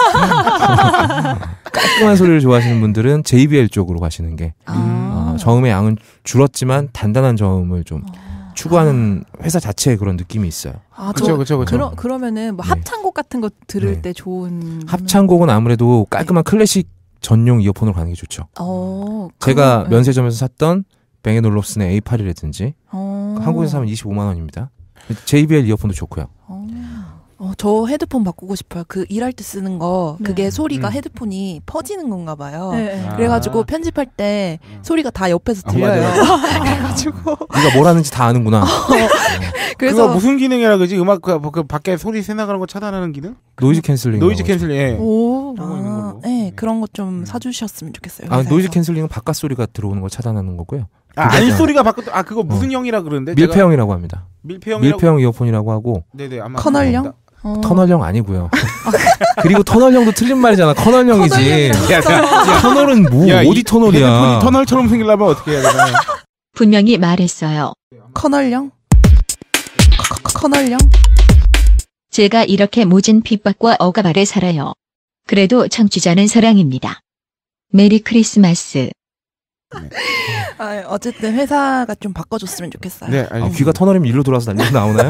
깔끔한 소리를 좋아하시는 분들은 제이비엘 쪽으로 가시는 게 아. 어, 저음의 양은 줄었지만 단단한 저음을 좀 추구하는 회사 자체의 그런 느낌이 있어요. 아, 그쵸, 저 그쵸, 그쵸. 그러, 그러면은 뭐 네. 합창곡 같은 거 들을 네. 때 좋은 합창곡은 아무래도 깔끔한 클래식 전용 이어폰으로 가는 게 좋죠. 어, 제가 그거- 면세점에서 샀던 뱅앤올롭슨의 에이 팔이라든지 어. 한국에서 사면 이십오만 원입니다. 제이비엘 이어폰도 좋고요. 어. 어, 저 헤드폰 바꾸고 싶어요. 그 일할 때 쓰는 거 네. 그게 소리가 음. 헤드폰이 퍼지는 건가 봐요. 네, 네. 아. 그래가지고 편집할 때 음. 소리가 다 옆에서 아, 들려요. 맞아요. 그래가지고 네가 뭘 하는지 다 아는구나. 그래서 그거 무슨 기능이라 그러지? 음악 그, 그 밖에 소리 새 나가는 거 차단하는 기능? 노이즈 캔슬링. 노이즈 캔슬. 예. 오. 그런 거 있는 아, 걸로. 네, 네. 그런 것 좀 음. 사주셨으면 좋겠어요. 아, 회사에서. 노이즈 캔슬링은 바깥 소리가 들어오는 걸 차단하는 거고요. 아, 그거죠. 안 소리가 바뀌었. 아, 그거 무슨 형이라 그러는데? 제가- 밀폐형이라고 합니다. 밀폐형이라고. 밀폐형 이어폰이라고 하고 네네 아마. 커널형? 어. 터널형 아니고요. 그리고 터널형도 틀린 말이잖아. 커널형이지. 터널형이라고 야, 야, 터널은 뭐 야, 어디 이 터널이야? 헤드폰이 터널처럼 생기려면 어떻게 해야 되나? 분명히 말했어요. 커널형? 커- 커- 커널형? 제가 이렇게 모진 핍박과 억압 아래 살아요. 그래도 청취자는 사랑입니다. 메리 크리스마스. 아, 어쨌든 회사가 좀 바꿔줬으면 좋겠어요. 네, 아, 알겠습니다. 귀가 터널이면 일로 돌아서 난리가 나오나요?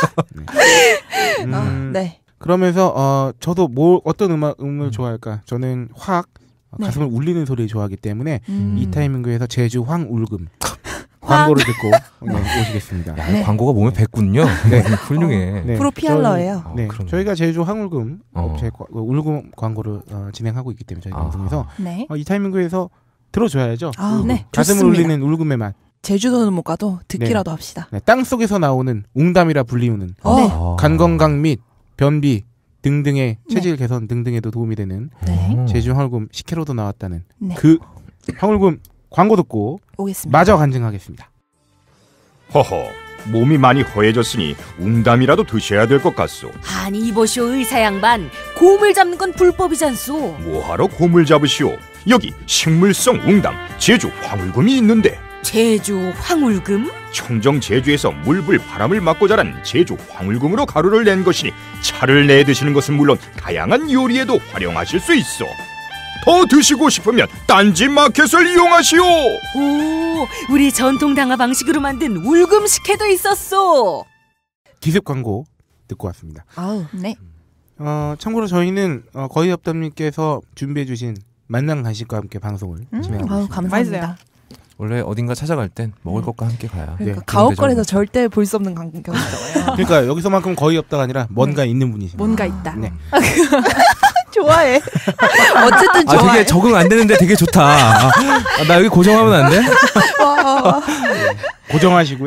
음, 아, 네. 그러면서 어 저도 뭐 어떤 음악 음을 좋아할까? 저는 확 네. 가슴을 울리는 소리 좋아하기 때문에 음. 이 타이밍에서 제주 황울금 광고를 듣고 네, 오시겠습니다. 야, 네. 광고가 몸에 뱄군요. 네, 훌륭해. 네, 프로피알러예요. 저희, 네, 어, 그러네. 저희가 제주 황울금 어. 업체 과- 울금 광고를 어, 진행하고 있기 때문에 저희 아. 방송에서 네. 어, 이 타이밍에서 들어줘야죠. 아, 울금. 네, 가슴을 좋습니다. 울리는 울금의 맛. 제주도는 못 가도 듣기라도 합시다. 네, 땅 속에서 나오는 웅담이라 불리우는 어. 네. 아. 간 건강 및 변비 등등의 체질 개선 등등에도 도움이 되는 네. 어. 제주 황울금 십 킬로그램도 나왔다는 네. 그 황울금 광고 듣고 오겠습니다. 마저 간증하겠습니다. 허허, 몸이 많이 허해졌으니 웅담이라도 드셔야 될 것 같소. 아니 이보시오 의사 양반, 곰을 잡는 건 불법이잖소. 뭐하러 곰을 잡으시오? 여기 식물성 웅담 제주 황울금이 있는데 제주 황울금? 청정 제주에서 물불 바람을 맞고 자란 제주 황울금으로 가루를 낸 것이니 차를 내 드시는 것은 물론 다양한 요리에도 활용하실 수 있어. 더 드시고 싶으면 딴지 마켓을 이용하시오. 오, 우리 전통 당화 방식으로 만든 울금 식혜도 있었소. 기습 광고 듣고 왔습니다. 아우. 네. 어, 참고로 저희는 어, 거의 없담님께서 준비해주신 만난 간식과 함께 방송을 음, 진행하고 아우, 있습니다. 감사합니다. 원래 어딘가 찾아갈 땐 먹을 것과 함께 가야. 그러니까 네, 가옥거리에서 절대 볼 수 없는 광경이잖아요. 그러니까 여기서만큼 거의 없다가 아니라 뭔가 있는 분이십니다. 뭔가 있다. 네. 좋아해. 어쨌든 아, 좋아해. 되게 적응 안 되는데 되게 좋다. 아, 아, 나 여기 고정하면 안 돼? 와, 와. 고정하시고요.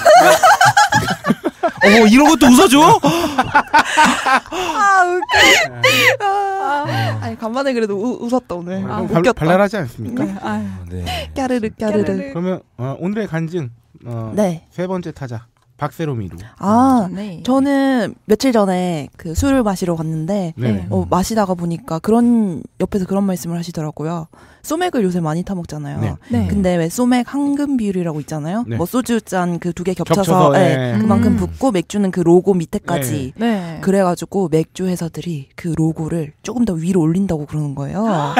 어머, 이런 것도 웃어줘? 아, 웃겨. 아, 아니, 간만에 그래도 우, 웃었다, 오늘. 아, 좀 발, 웃겼다. 발랄하지 않습니까? 네. 아유. 네. 까르르, 까르르. 까르르. 그러면 어, 오늘의 간증 어, 네. 세 번째 타자 박세롬이로. 아, 네. 저는 며칠 전에 그 술을 마시러 갔는데, 네. 어, 마시다가 보니까 그런, 옆에서 그런 말씀을 하시더라고요. 소맥을 요새 많이 타먹잖아요. 네. 네. 근데 왜 소맥 황금 비율이라고 있잖아요. 네. 뭐 소주 잔 그 두 개 겹쳐서, 겹쳐서, 예, 네. 그만큼 음. 붓고 맥주는 그 로고 밑에까지. 네. 그래가지고 맥주 회사들이 그 로고를 조금 더 위로 올린다고 그러는 거예요. 아,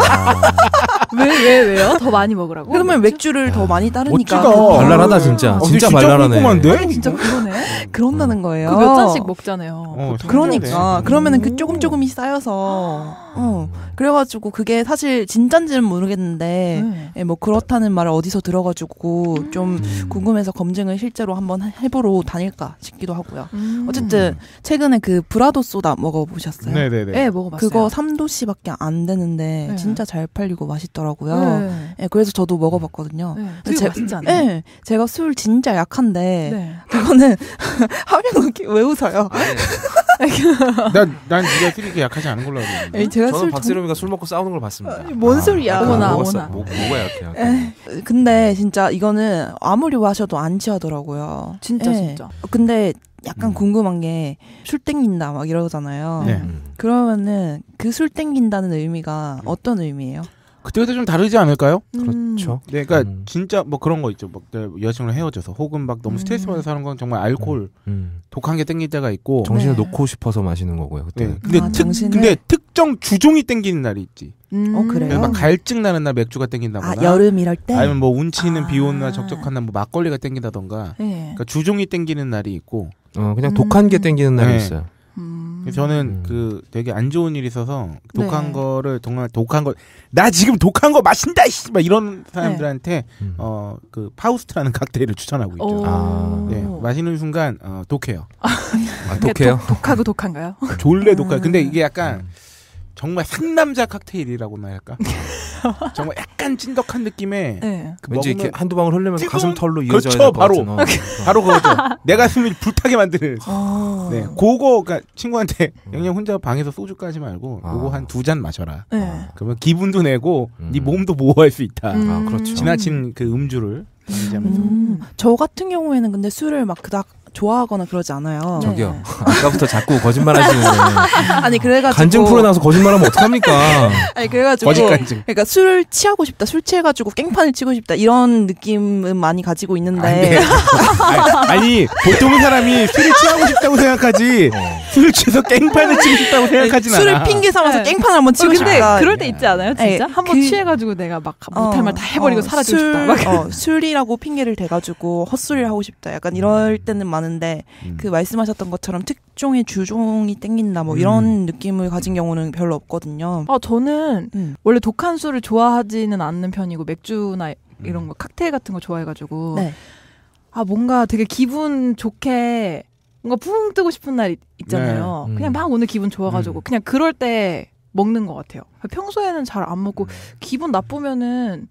왜, 왜, 왜요? 더 많이 먹으라고? 그러면 맥주를 더 많이 따르니까. 멋지다. 그- 발랄하다, 진짜. 어, 진짜 진짜 발랄하네. 궁금한데? 아니, 진짜 그러네. 그런다는 거예요. 그 몇 잔씩 먹잖아요. 어, 보통. 그러니까 네. 그러면은 오. 그 조금 조금이 쌓여서 어 그래가지고 그게 사실 진짠지는 모르겠는데 네. 예, 뭐 그렇다는 말을 어디서 들어가지고 좀 음. 궁금해서 검증을 실제로 한번 해- 해보러 다닐까 싶기도 하고요. 음. 어쨌든 최근에 그 브라도 소다 먹어보셨어요? 네네네. 네, 먹어봤어요. 그거 삼 도씨밖에 안 되는데 네. 진짜 잘 팔리고 맛있더라고요. 네. 예, 그래서 저도 먹어봤거든요. 네. 되게 제- 맛있지 않아요? 예, 제가 술 진짜 약한데 네. 그거는 하면 웃기- 왜 웃어요? 난, 난 네가 술이 이렇게 약하지 않은 걸로 알고 있는데. 예, 제가 저는 술 박세롬이가 술 먹고 싸우는 걸 봤습니다. 아니, 뭔 소리야. 어머나, 뭐가, 어머나. 뭐, 뭐가 약해. 약해. 정- 근데 진짜 이거는 아무리 마셔도 안 취하더라고요. 진짜, 예. 진짜. 근데 약간 음. 궁금한 게 술 땡긴다 막 이러잖아요. 네. 음. 그러면은 그 술 땡긴다는 의미가 어떤 의미예요? 그때그때 좀 다르지 않을까요? 그렇죠. 네, 그러니까 음. 진짜 뭐 그런 거 있죠. 막 여자친구랑 헤어져서 혹은 막 너무 음. 스트레스 받아서 하는 건 정말 알코올 음. 독한 게 땡길 때가 있고. 정신을 네. 놓고 싶어서 마시는 거고요. 그때. 네. 근데 아, 특 정신을? 근데 특정 주종이 땡기는 날이 있지. 음. 어, 그래요? 막 갈증 나는 날 맥주가 땡긴다거나. 아 여름 이럴 때? 아니면 뭐 운치 있는 아. 비 오는 날 적적한 날 뭐 막걸리가 땡긴다던가. 네. 그러니까 주종이 땡기는 날이 있고. 어, 그냥 음. 독한 게 땡기는 날이 네. 있어요. 음. 그래서 저는 음. 그 되게 안 좋은 일이 있어서 독한 네. 거를 정말 독한 거 나 지금 독한 거 마신다 이씨 막 이런 사람들한테 음. 어 그 파우스트라는 칵테일을 추천하고 있죠. 오. 아. 네, 마시는 순간 어, 독해요. 아, 그게 독해요? 독, 독하고 독한가요? 졸래 독해. 근데 이게 음. 약간 정말 상남자 칵테일이라고나 할까? 정말 약간 찐덕한 느낌의 네. 그 왠지 먹으면 이렇게 한두 방울 흘리면서 지금- 가슴 털로 그렇죠, 이어져야 될것 바로. 같은, 어. 바로 그거죠. 내 가슴을 불타게 만드는. 어. 네, 그거 그러니까 친구한테 그냥 혼자 방에서 소주 까지 말고 아. 그거 한 두 잔 마셔라. 네. 그러면 기분도 내고 음. 네 몸도 보호할 수 있다. 음. 아, 그렇죠. 지나친 그 음주를 방지하면서. 음, 저 같은 경우에는 근데 술을 막 그닥 좋아하거나 그러지 않아요. 네. 저기요. 아까부터 자꾸 거짓말 하시는데. 아니 그래가지고 간증 풀어놔서 거짓말하면 어떡합니까? 아니 그래가지고 거짓 간증. 그러니까 술 취하고 싶다, 술 취해가지고 깽판을 치고 싶다 이런 느낌은 많이 가지고 있는데 안 돼. 아니, 아니, 보통 사람이 술을 취하고 싶다고 생각하지 어. 술 취해서 깽판을 치고 싶다고 생각하진 않아. 술을 핑계 삼아서 네. 깽판을 한번 치고 어, 근데 싶다. 그럴 때 있지 않아요? 진짜? 네, 한번 그- 취해가지고 내가 막 어, 못할 말 다 해버리고 어, 사라지고 술, 싶다. 막. 어, 술이라고 핑계를 대가지고 헛소리를 하고 싶다. 약간 이럴 때는 많은데 음. 그 말씀하셨던 것처럼 특종의 주종이 땡긴다 뭐 이런 음. 느낌을 가진 경우는 별로 없거든요. 아, 저는 음. 원래 독한 술을 좋아하지는 않는 편이고 맥주나 이런 거 칵테일 같은 거 좋아해가지고 네. 아 뭔가 되게 기분 좋게 뭔가 붕 뜨고 싶은 날 있- 있잖아요. 네. 음. 그냥 막 오늘 기분 좋아가지고 음. 그냥 그럴 때 먹는 것 같아요. 평소에는 잘 안 먹고 기분 나쁘면은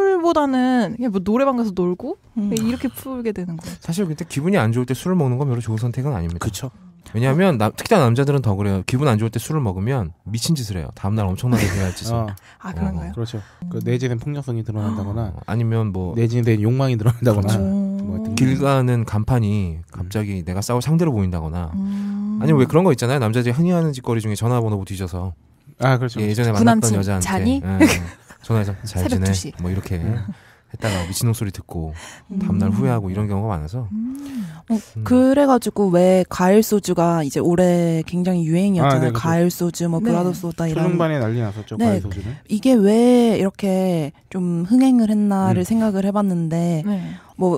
술보다는 그냥 뭐 노래방 가서 놀고 음. 그냥 이렇게 풀게 되는 거예요. 사실 근데 기분이 안 좋을 때 술을 먹는 건 별로 좋은 선택은 아닙니다. 그쵸. 왜냐하면 남, 특히 남자들은 더 그래요. 기분 안 좋을 때 술을 먹으면 미친 짓을 해요. 다음날 엄청나게 해야 짓을. 어, 아 그런가요? 그렇죠. 그 내재된 폭력성이 드러난다거나 어, 아니면 뭐 내재된 욕망이 드러난다거나 그렇죠. 뭐 하여튼 길 가는 간판이 갑자기 내가 싸울 상대로 보인다거나 음. 아니면 왜 그런 거 있잖아요. 남자들이 흔히 하는 짓거리 중에 전화번호 뒤져서 아 그렇죠. 예전에 구남친 만났던 여자한테 자니? 예, 예. 전화해서 잘 새벽 지내 두 시. 뭐 이렇게 했다가 미친놈 소리 듣고 음. 다음날 후회하고 이런 경우가 많아서 음. 어, 음. 그래가지고 왜 과일 소주가 이제 올해 굉장히 유행이었잖아요. 아, 네, 그렇죠. 과일 소주, 뭐 네. 브라더 소다 이런. 초중반에 난리 났었죠. 네. 과일 소주는. 이게 왜 이렇게 좀 흥행을 했나를 음. 생각을 해봤는데 네. 뭐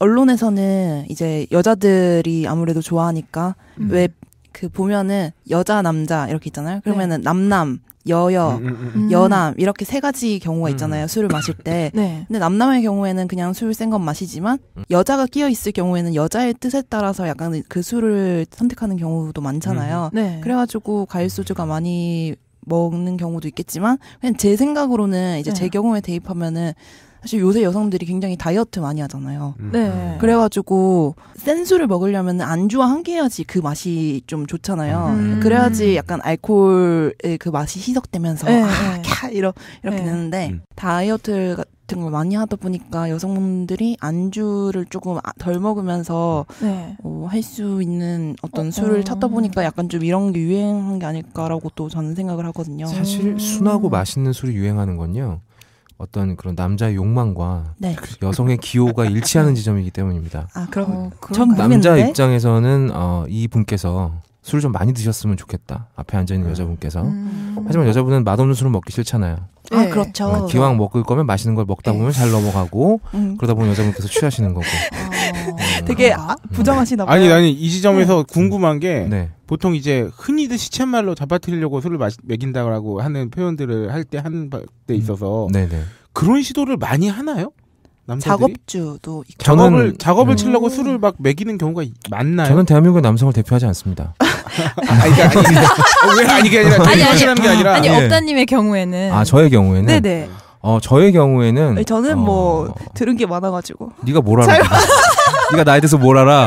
언론에서는 이제 여자들이 아무래도 좋아하니까 음. 왜 그 보면은 여자 남자 이렇게 있잖아요. 그러면은 남남 여여 음, 음, 음. 음. 여남 이렇게 세 가지 경우가 음. 있잖아요. 술을 마실 때. 네. 근데 남남의 경우에는 그냥 술 센 건 마시지만 음. 여자가 끼어 있을 경우에는 여자의 뜻에 따라서 약간 그 술을 선택하는 경우도 많잖아요. 네. 그래가지고 과일 소주가 많이 먹는 경우도 있겠지만 그냥 제 생각으로는 이제 네. 제 경우에 대입하면은 사실 요새 여성들이 굉장히 다이어트 많이 하잖아요. 음. 네. 그래가지고 센 술을 먹으려면 안주와 함께 해야지 그 맛이 좀 좋잖아요. 음. 그래야지 약간 알코올의 그 맛이 희석되면서 네, 아, 네. 캬 이러, 이렇게 네. 되는데 음. 다이어트 같은 걸 많이 하다 보니까 여성분들이 안주를 조금 아- 덜 먹으면서 네. 어, 할 수 있는 어떤 어, 술을 어. 찾다 보니까 약간 좀 이런 게 유행한 게 아닐까라고 또 저는 생각을 하거든요. 사실 음. 순하고 맛있는 술이 유행하는 건요. 어떤 그런 남자의 욕망과 네. 여성의 기호가 일치하는 지점이기 때문입니다. 아 그럼 어, 전 그런가요? 남자 모르겠는데? 입장에서는 어, 이 분께서 술을 좀 많이 드셨으면 좋겠다. 앞에 앉아 있는 여자분께서. 음. 하지만 여자분은 맛없는 술은 먹기 싫잖아요. 아 네. 그렇죠. 어, 기왕 먹을 거면 맛있는 걸 먹다 보면 잘 넘어가고 음. 그러다 보면 여자분께서 취하시는 거고. 어. 되게 그런가? 아, 부정하시나 봐요. 아니 아니 이 지점에서 궁금한 게 네. 보통 이제 흔히들 시쳇말로 잡아뜨리려고 술을 마시, 먹인다고 하는 표현들을 할 때 하는 데 있어서 네네. 그런 시도를 많이 하나요? 남자들이? 작업주도 있고. 작업을 저는- 작업을 음. 치려고 술을 막 먹이는 경우가 이- 많나요? 저는 대한민국의 남성을 대표하지 않습니다. 아, 그러니까 아니, 아니, 왜 아니 게 아니라 아니, 아니, 대표하시라는 게 아니라 아니 예. 업다님의 경우에는 아 저의 경우에는 네네. 어 저의 경우에는 아니, 저는 어, 뭐 들은 게 많아가지고. 네가 뭘 알아? 네가 나에 대해서 뭘 알아? 어.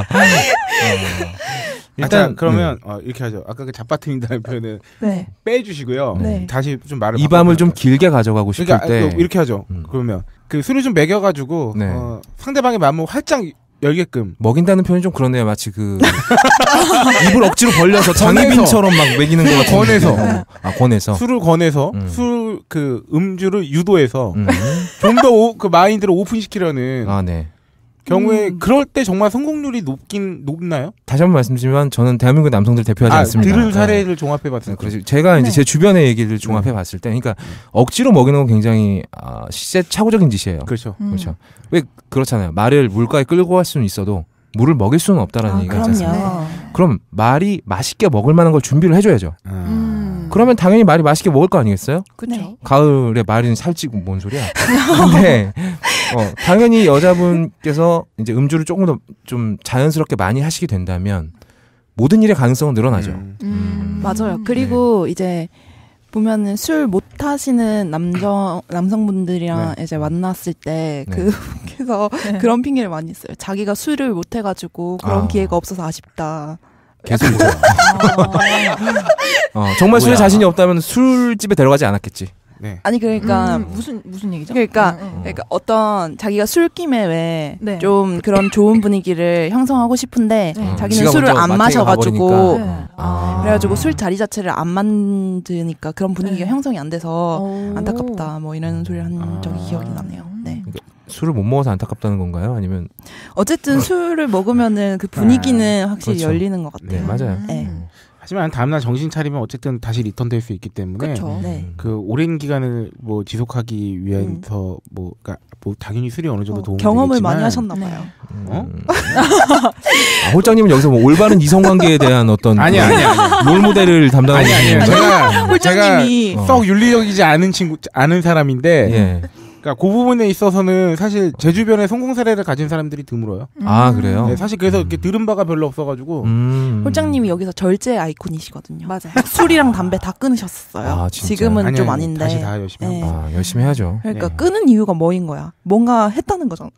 일단 그러면 어, 이렇게 하죠. 아까 그 잡아뜨린다는 표현은 네. 빼주시고요. 네. 다시 좀 말을 이 밤을 바꿔보죠. 좀 길게 가져가고 싶을 그러니까 때 그 이렇게 하죠. 음. 그러면 그 술을 좀 먹여가지고 네. 어, 상대방의 마음을 활짝 열게끔. 먹인다는 표현이 좀 그러네요. 마치 그 입을 억지로 벌려서 장희빈처럼 막 먹이는 거 같은. 권해서. 어. 아 권해서. 술을 권해서 음. 술 그 음주를 유도해서 음. 좀 더 그 마인드를 오픈시키려는 아 네. 경우에 음. 그럴 때 정말 성공률이 높긴 높나요? 다시 한번 말씀드리면 저는 대한민국 남성들 대표하지 아, 않습니다. 들은 네. 사례를 종합해봤을 네, 때. 그래서 제가 이제 네. 제 주변의 얘기를 종합해 봤을 때, 그러니까 억지로 먹이는 건 굉장히 아, 시대착오적인 짓이에요. 그렇죠. 음. 그렇죠. 왜 그렇잖아요. 말을 물가에 끌고 갈 수는 있어도 물을 먹일 수는 없다라는 아, 얘기가 있지 않습니까? 그럼요. 그럼 말이 맛있게 먹을 만한 걸 준비를 해줘야죠. 음. 그러면 당연히 말이 맛있게 먹을 거 아니겠어요? 그렇죠. 가을에 말이는 살찌고 뭔 소리야? 근데 어, 당연히 여자분께서 이제 음주를 조금 더 좀 자연스럽게 많이 하시게 된다면 모든 일의 가능성은 늘어나죠. 음. 음. 맞아요. 그리고 이제 보면은 술 못 하시는 남정 남성분들이랑 이제 만났을 때 네. 그 그래서 네. 그런 핑계를 많이 써요. 자기가 술을 못 해가지고 그런 아. 기회가 없어서 아쉽다. 계속 이제 아. 어, 정말 술에 뭐야. 자신이 없다면 술집에 데려가지 않았겠지. 네. 아니 그러니까 음, 무슨 무슨 얘기죠? 그러니까 음, 음. 그러니까 어떤 자기가 술김에 왜 네. 좀 그런 좋은 분위기를 형성하고 싶은데 네. 음, 자기는 지가 술을 먼저 안 마트에 마셔가지고 가버리니까. 네. 아. 그래가지고 술 자리 자체를 안 만드니까 그런 분위기가 네. 형성이 안 돼서 오. 안타깝다 뭐 이런 소리를 한 아. 적이 기억이 나네요. 네. 술을 못 먹어서 안타깝다는 건가요? 아니면 어쨌든 술을 먹으면은 그 분위기는 확실히 그렇죠. 열리는 것 같아요. 네 맞아요. 네. 음. 하지만 다음날 정신 차리면 어쨌든 다시 리턴될 수 있기 때문에 그렇죠. 네. 그 오랜 기간을 뭐 지속하기 위해서 음. 뭐, 그러니까 뭐 당연히 술이 어느 정도 어, 도움이 경험을 되겠지만 많이 하셨나 봐요. 음. 어? 아, 홀장님은 여기서 뭐 올바른 이성관계에 대한 어떤 아니 아니 아니 롤 모델을 담당하는 아니 아니 제가 홀장님이 제가 썩 윤리적이지 않은 친구 않은 사람인데 예. 그러니까 그 부분에 있어서는 사실 제 주변에 성공 사례를 가진 사람들이 드물어요. 아 그래요? 네, 사실 그래서 이렇게 들은 바가 별로 없어가지고 음. 홀장님이 여기서 절제 아이콘이시거든요. 맞아요. 술이랑 담배 다 끊으셨어요. 아, 진짜? 지금은 아니, 좀 아니, 아닌데. 다시 다 열심히 네. 하고. 아 열심히 해야죠. 그러니까 네. 끊은 이유가 뭐인 거야? 뭔가 했다는 거잖아.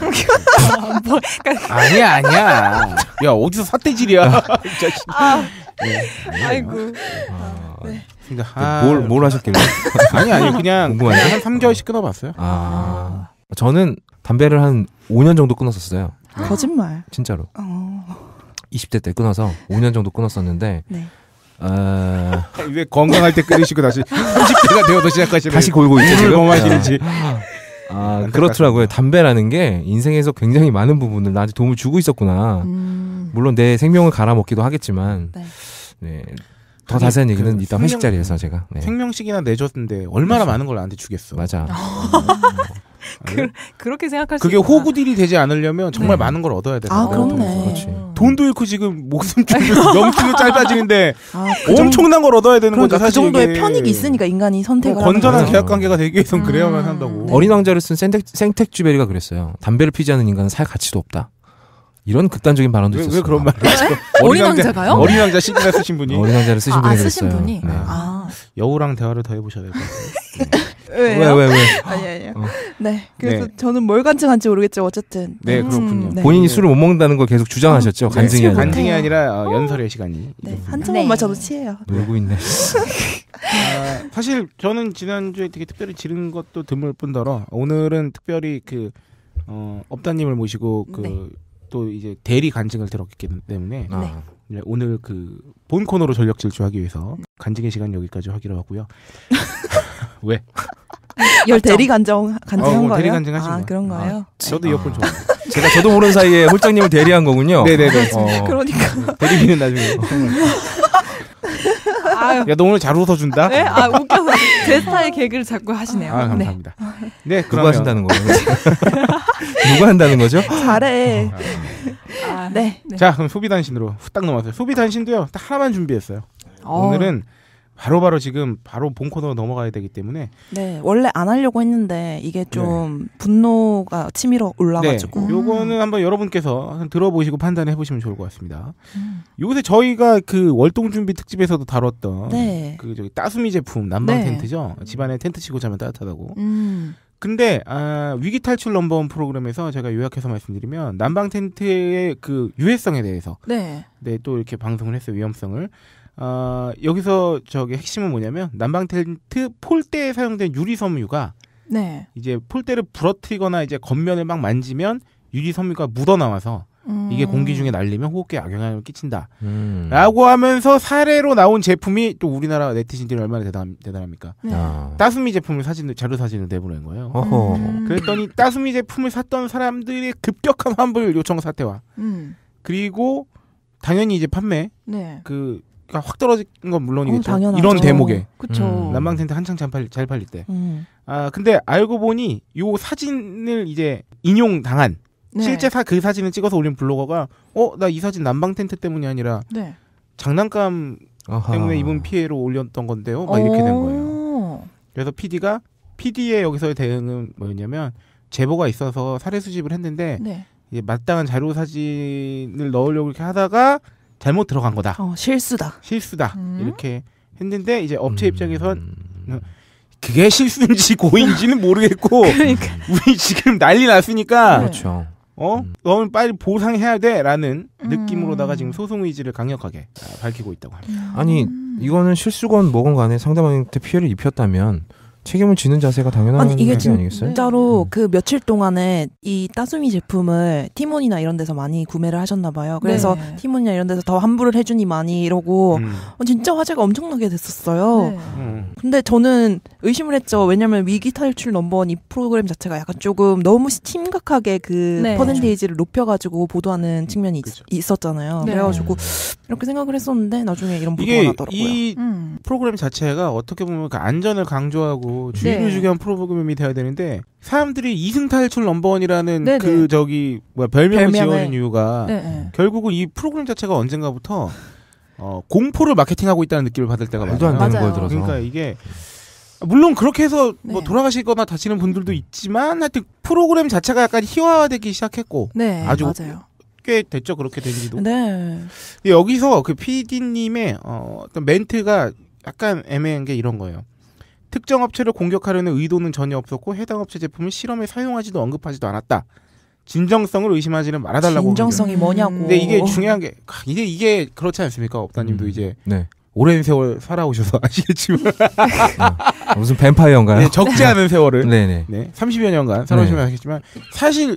뭐, 아니야 아니야. 야 어디서 삿대질이야. 이 자식. 아, 네. 아이고. 아, 그러니까 아, 뭘, 뭘 하셨길래? 아니 아니 그냥 궁금한데? 한 삼 개월씩 끊어봤어요. 아 저는 담배를 한 오 년 정도 끊었었어요. 거짓말. 진짜로. 어. 이십 대 때 끊어서 오 년 정도 끊었었는데 네. 어, 왜 건강할 때 끊으시고 다시 삼십 대가 되어서 시작하시는 다시 골고 있죠. 물을 지금? 뭐 마시는지. 아 그렇더라고요. 담배라는 게 인생에서 굉장히 많은 부분을 나한테 도움을 주고 있었구나. 음. 물론 내 생명을 갈아먹기도 하겠지만 네. 네. 더 아니, 자세한 얘기는 그 이따 생명- 회식 자리에서 제가 네. 생명식이나 내줬는데 얼마나 그렇죠. 많은 걸 나한테 주겠어. 맞아. 아니, 그렇게 생각할 수 그게 있구나. 호구딜이 되지 않으려면 정말 네. 많은 걸 얻어야 돼. 아, 그렇네. 그렇지. 돈도 잃고 지금 목숨 줄도 명칭도 짧아지는데 아, 그 정도, 엄청난 걸 얻어야 되는 그러니까 거죠. 그 사실 정도의 이게. 편익이 있으니까 인간이 선택을 뭐 하는 건전한 거죠. 계약 관계가 되기 위해선 음. 그래야만 한다고. 네. 어린 왕자를 쓴 생텍, 생텍쥐베리가 그랬어요. 담배를 피지 않는 인간은 살 가치도 없다. 이런 극단적인 발언도 왜, 있었어요. 왜 그런 말을 하죠? 어린 왕자가요? 어린 왕자 시기나 쓰신 분이 어린 왕자를 쓰신 아, 분이 아, 그랬어요. 쓰신 분이? 네. 아, 여우랑 대화를 더 해보셔야 될 것 같아요. 왜, 왜, 왜? 아니 아니요. 어. 네. 그래서 네. 저는 뭘 간증한지 모르겠죠. 어쨌든. 네, 음, 그렇군요. 네. 본인이 술을 못 먹는다는 걸 계속 주장하셨죠. 네, 간증이 아니라. 간증이 아니라 어, 연설의 시간이. 네. 있었습니다. 한 잔만 네. 마셔도 취해요. 놀고 있네. 아, 사실 저는 지난주에 되게 특별히 지른 것도 드물 뿐더러 오늘은 특별히 그 어, 업다님을 모시고 그 네. 또 이제 대리 간증을 들었기 때문에 아, 네, 오늘 그 본 코너로 전력 질주하기 위해서 간증의 시간 여기까지 하기로 하고요. 왜? 열 대리 간정 간증한 어, 뭐 거예요? 대리 간증하신 아, 거야. 그런 거예요. 저도 이어폰 좀. 제가 저도 모르는 사이에 홀장님을 대리한 거군요. 네네네. 어. 그러니까 대리비는 나중에. 아유. 야, 너 오늘 잘 웃어준다? 네? 아, 웃겨서 제 스타일 개그를 자꾸 하시네요. 아, 네. 감사합니다. 네, 누가 그러면 하신다는 거예요? 누가 한다는 거죠? 잘해. 아, 네. 네. 자, 그럼 소비 단신으로 후딱 넘어가세요. 소비 단신도요. 딱 하나만 준비했어요. 어. 오늘은 바로바로 지금 바로 본 코너로 넘어가야 되기 때문에 네. 원래 안 하려고 했는데 이게 좀 분노가 치밀어 올라가지고. 네, 요거는 한번 여러분께서 한번 들어보시고 판단해 보시면 좋을 것 같습니다. 음. 요새 저희가 그 월동 준비 특집에서도 다뤘던 네. 그 저기 따수미 제품 난방 네. 텐트죠. 집안에 텐트 치고 자면 따뜻하다고. 음. 근데 아, 위기 탈출 넘버원 프로그램에서 제가 요약해서 말씀드리면 난방 텐트의 그 유해성에 대해서 네. 네, 또 이렇게 방송을 했어요. 위험성을. 아, 여기서 저기 핵심은 뭐냐면 난방 텐트 폴대에 사용된 유리 섬유가 네. 이제 폴대를 부러뜨리거나 이제 겉면을 막 만지면 유리 섬유가 묻어 나와서 음. 이게 공기 중에 날리면 호흡기에 악영향을 끼친다. 음. 라고 하면서 사례로 나온 제품이 또 우리나라 네티즌들이 얼마나 대단, 대단합니까? 네. 아. 따수미 제품을 사진, 자료 사진을 내보낸 거예요. 어허. 음. 그랬더니 따수미 제품을 샀던 사람들의 급격한 환불 요청 사태와 음. 그리고 당연히 이제 판매 네. 그 확 떨어진 건 물론이겠죠. 어, 당연하죠. 이런 대목에 그쵸. 음. 난방 텐트 한창 잘, 팔, 잘 팔릴 때. 음. 아 근데 알고 보니 요 사진을 이제 인용 당한 네. 실제 사, 그 사진을 찍어서 올린 블로거가 어 나 이 사진 난방 텐트 때문이 아니라 네. 장난감 아하. 때문에 입은 피해로 올렸던 건데요. 막 이렇게 된 거예요. 오. 그래서 피디가 피디의 여기서의 대응은 뭐였냐면 제보가 있어서 사례 수집을 했는데 네. 이제 마땅한 자료 사진을 넣으려고 이렇게 하다가 잘못 들어간 거다. 어, 실수다. 실수다. 음. 이렇게 했는데 이제 업체 입장에선 음. 그게 실수인지 고인지는 모르겠고 그러니까. 우리 지금 난리 났으니까 네. 그렇죠. 어? 음. 너는 빨리 보상해야 돼라는 음. 느낌으로다가 지금 소송 의지를 강력하게 아, 밝히고 있다고 합니다. 아니 이거는 실수건 뭐건 간에 상대방한테 피해를 입혔다면 책임을 지는 자세가 당연한 아니 이게 게 아니겠어요? 진짜로 음. 그 며칠 동안에 이 따수미 제품을 티몬이나 이런 데서 많이 구매를 하셨나 봐요. 그래서 네. 티몬이나 이런 데서 더 환불을 해주니 많이 이러고 음. 어, 진짜 화제가 엄청나게 됐었어요. 네. 음. 근데 저는 의심을 했죠. 왜냐면 위기 탈출 넘버원 이 프로그램 자체가 약간 조금 너무 심각하게 그 네. 퍼센테이지를 높여가지고 보도하는 측면이 그쵸. 있, 있었잖아요. 네. 그래가지고 이렇게 생각을 했었는데 나중에 이런 보도가 이게 나더라고요. 이 음. 프로그램 자체가 어떻게 보면 그 안전을 강조하고 주의를 네. 주기 위한 프로그램이 돼야 되는데 사람들이 이승 탈출 넘버원이라는 네네. 그 저기 뭐야 별명을 별명을. 지어준 이유가 네, 네. 결국은 이 프로그램 자체가 언젠가부터 어, 공포를 마케팅하고 있다는 느낌을 받을 때가 말도 안 많아요. 되는 맞아요. 걸 들어서. 그러니까 이게 물론 그렇게 해서 뭐 네. 돌아가시거나 다치는 분들도 있지만 하여튼 프로그램 자체가 약간 희화화되기 시작했고 네, 아주 맞아요. 꽤 됐죠 그렇게 된지도. 네. 근데 여기서 그 피디님의 어, 어떤 멘트가 약간 애매한 게 이런 거예요. 특정 업체를 공격하려는 의도는 전혀 없었고 해당 업체 제품을 실험에 사용하지도 언급하지도 않았다. 진정성을 의심하지는 말아달라고. 진정성이 뭐냐고. 근데 이게 중요한 게 이게 이게 그렇지 않습니까? 업다님도 음. 이제 네. 오랜 세월 살아오셔서 아시겠지만 어, 무슨 뱀파이어인가요? 네, 적지 않은 세월을 네네. 네, 삼십여 년간 살아오시면 네. 아시겠지만 사실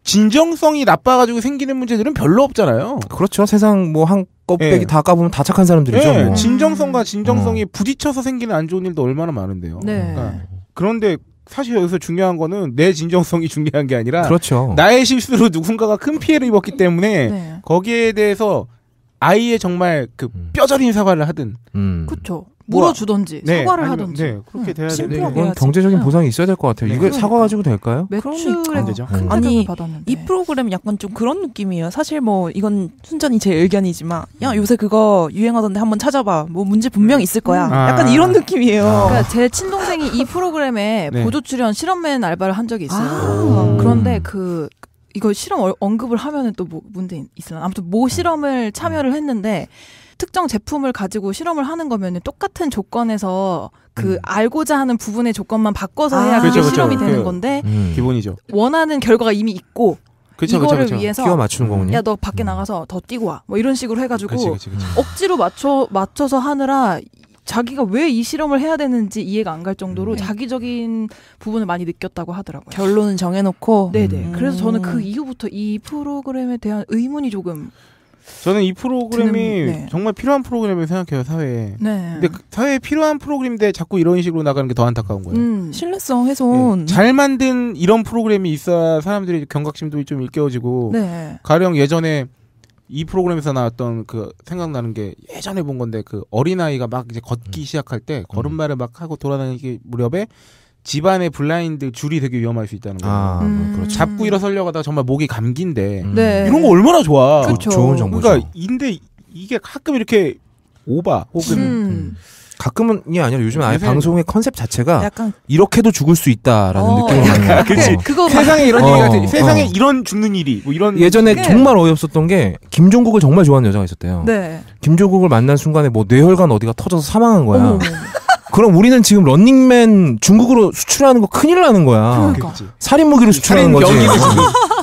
진정성이 나빠가지고 생기는 문제들은 별로 없잖아요. 그렇죠. 세상 뭐 한 껍데기 네. 다 까보면 다 착한 사람들이죠. 네, 뭐. 진정성과 진정성이 부딪혀서 생기는 안 좋은 일도 얼마나 많은데요. 네. 그러니까 그런데 사실 여기서 중요한 거는 내 진정성이 중요한 게 아니라 그렇죠. 나의 실수로 누군가가 큰 피해를 입었기 때문에 네. 거기에 대해서 아이의 정말 그 음. 뼈저린 사과를 하든 음. 그쵸. 뭐, 물어주던지 네, 사과를 아니면, 하던지. 네, 그렇게 돼야 심플하게 되는데 이건 해야지. 경제적인 응. 보상이 있어야 될 것 같아요. 네. 이거 그러니까. 사과 가지고 될까요? 매출에 안 되죠. 큰 아니, 타격을 받았는데. 이 프로그램 약간 좀 그런 느낌이에요. 사실 뭐 이건 순전히 제 의견이지만 야 요새 그거 유행하던데 한번 찾아봐. 뭐 문제 분명 있을 거야. 아. 약간 이런 느낌이에요. 그러니까 제 친동생이 이 프로그램에 네. 보조 출연 실험맨 알바를 한 적이 있어요. 아. 그런데 그 이거 실험 얼- 언급을 하면은 또 뭐 문제 있으나 아무튼 모 실험을 참여를 했는데 특정 제품을 가지고 실험을 하는 거면은 똑같은 조건에서 그 음. 알고자 하는 부분의 조건만 바꿔서 아. 해야 그게 그렇죠, 실험이 그렇죠. 되는 그- 건데 음. 기본이죠. 원하는 결과가 이미 있고 그렇죠, 이거를 그렇죠. 위해서 끼워 맞추는 거군요. 야 너 밖에 나가서 더 뛰고 와 뭐 이런 식으로 해가지고 그렇지, 그렇지, 그렇지. 억지로 맞춰 맞춰서 하느라 자기가 왜 이 실험을 해야 되는지 이해가 안 갈 정도로 음. 자기적인 부분을 많이 느꼈다고 하더라고요. 결론은 정해놓고. 네네. 음. 그래서 저는 그 이후부터 이 프로그램에 대한 의문이 조금 저는 이 프로그램이 드는- 네. 정말 필요한 프로그램을 생각해요 사회에. 네. 근데 그 사회에 필요한 프로그램인데 자꾸 이런 식으로 나가는 게 더 안타까운 거예요. 음. 신뢰성 훼손. 네. 잘 만든 이런 프로그램이 있어야 사람들이 경각심도 좀 일깨워지고 네. 가령 예전에 이 프로그램에서 나왔던 그 생각나는 게 예전에 본 건데 그 어린아이가 막 이제 걷기 시작할 때 걸음마를 막 하고 돌아다니기 무렵에 집안의 블라인드 줄이 되게 위험할 수 있다는 거예요. 아, 음. 그렇죠. 잡고 일어서려고 하다가 정말 목이 감긴데 음. 네. 이런 거 얼마나 좋아. 그쵸. 좋은 정보죠. 그러니까 근데 이게 가끔 이렇게 오바 혹은 음. 가끔은이 아니라 요즘 아예 요새- 방송의 컨셉 자체가 약간 이렇게도 죽을 수 있다라는 어, 느낌을 받는 것 그치. 같아요. 그거 세상에 이런 어, 얘기가 돼. 어. 세상에 이런 죽는 일이 뭐 이런 예전에 네. 정말 어이없었던 게 김종국을 정말 좋아하는 여자가 있었대요. 네. 김종국을 만난 순간에 뭐 뇌혈관 어디가 터져서 사망한 거야. 어머. 그럼 우리는 지금 런닝맨 중국으로 수출하는 거 큰일 나는 거야. 그러니까. 그치. 살인 무기로 수출하는 살인 거지. 병기를 지금.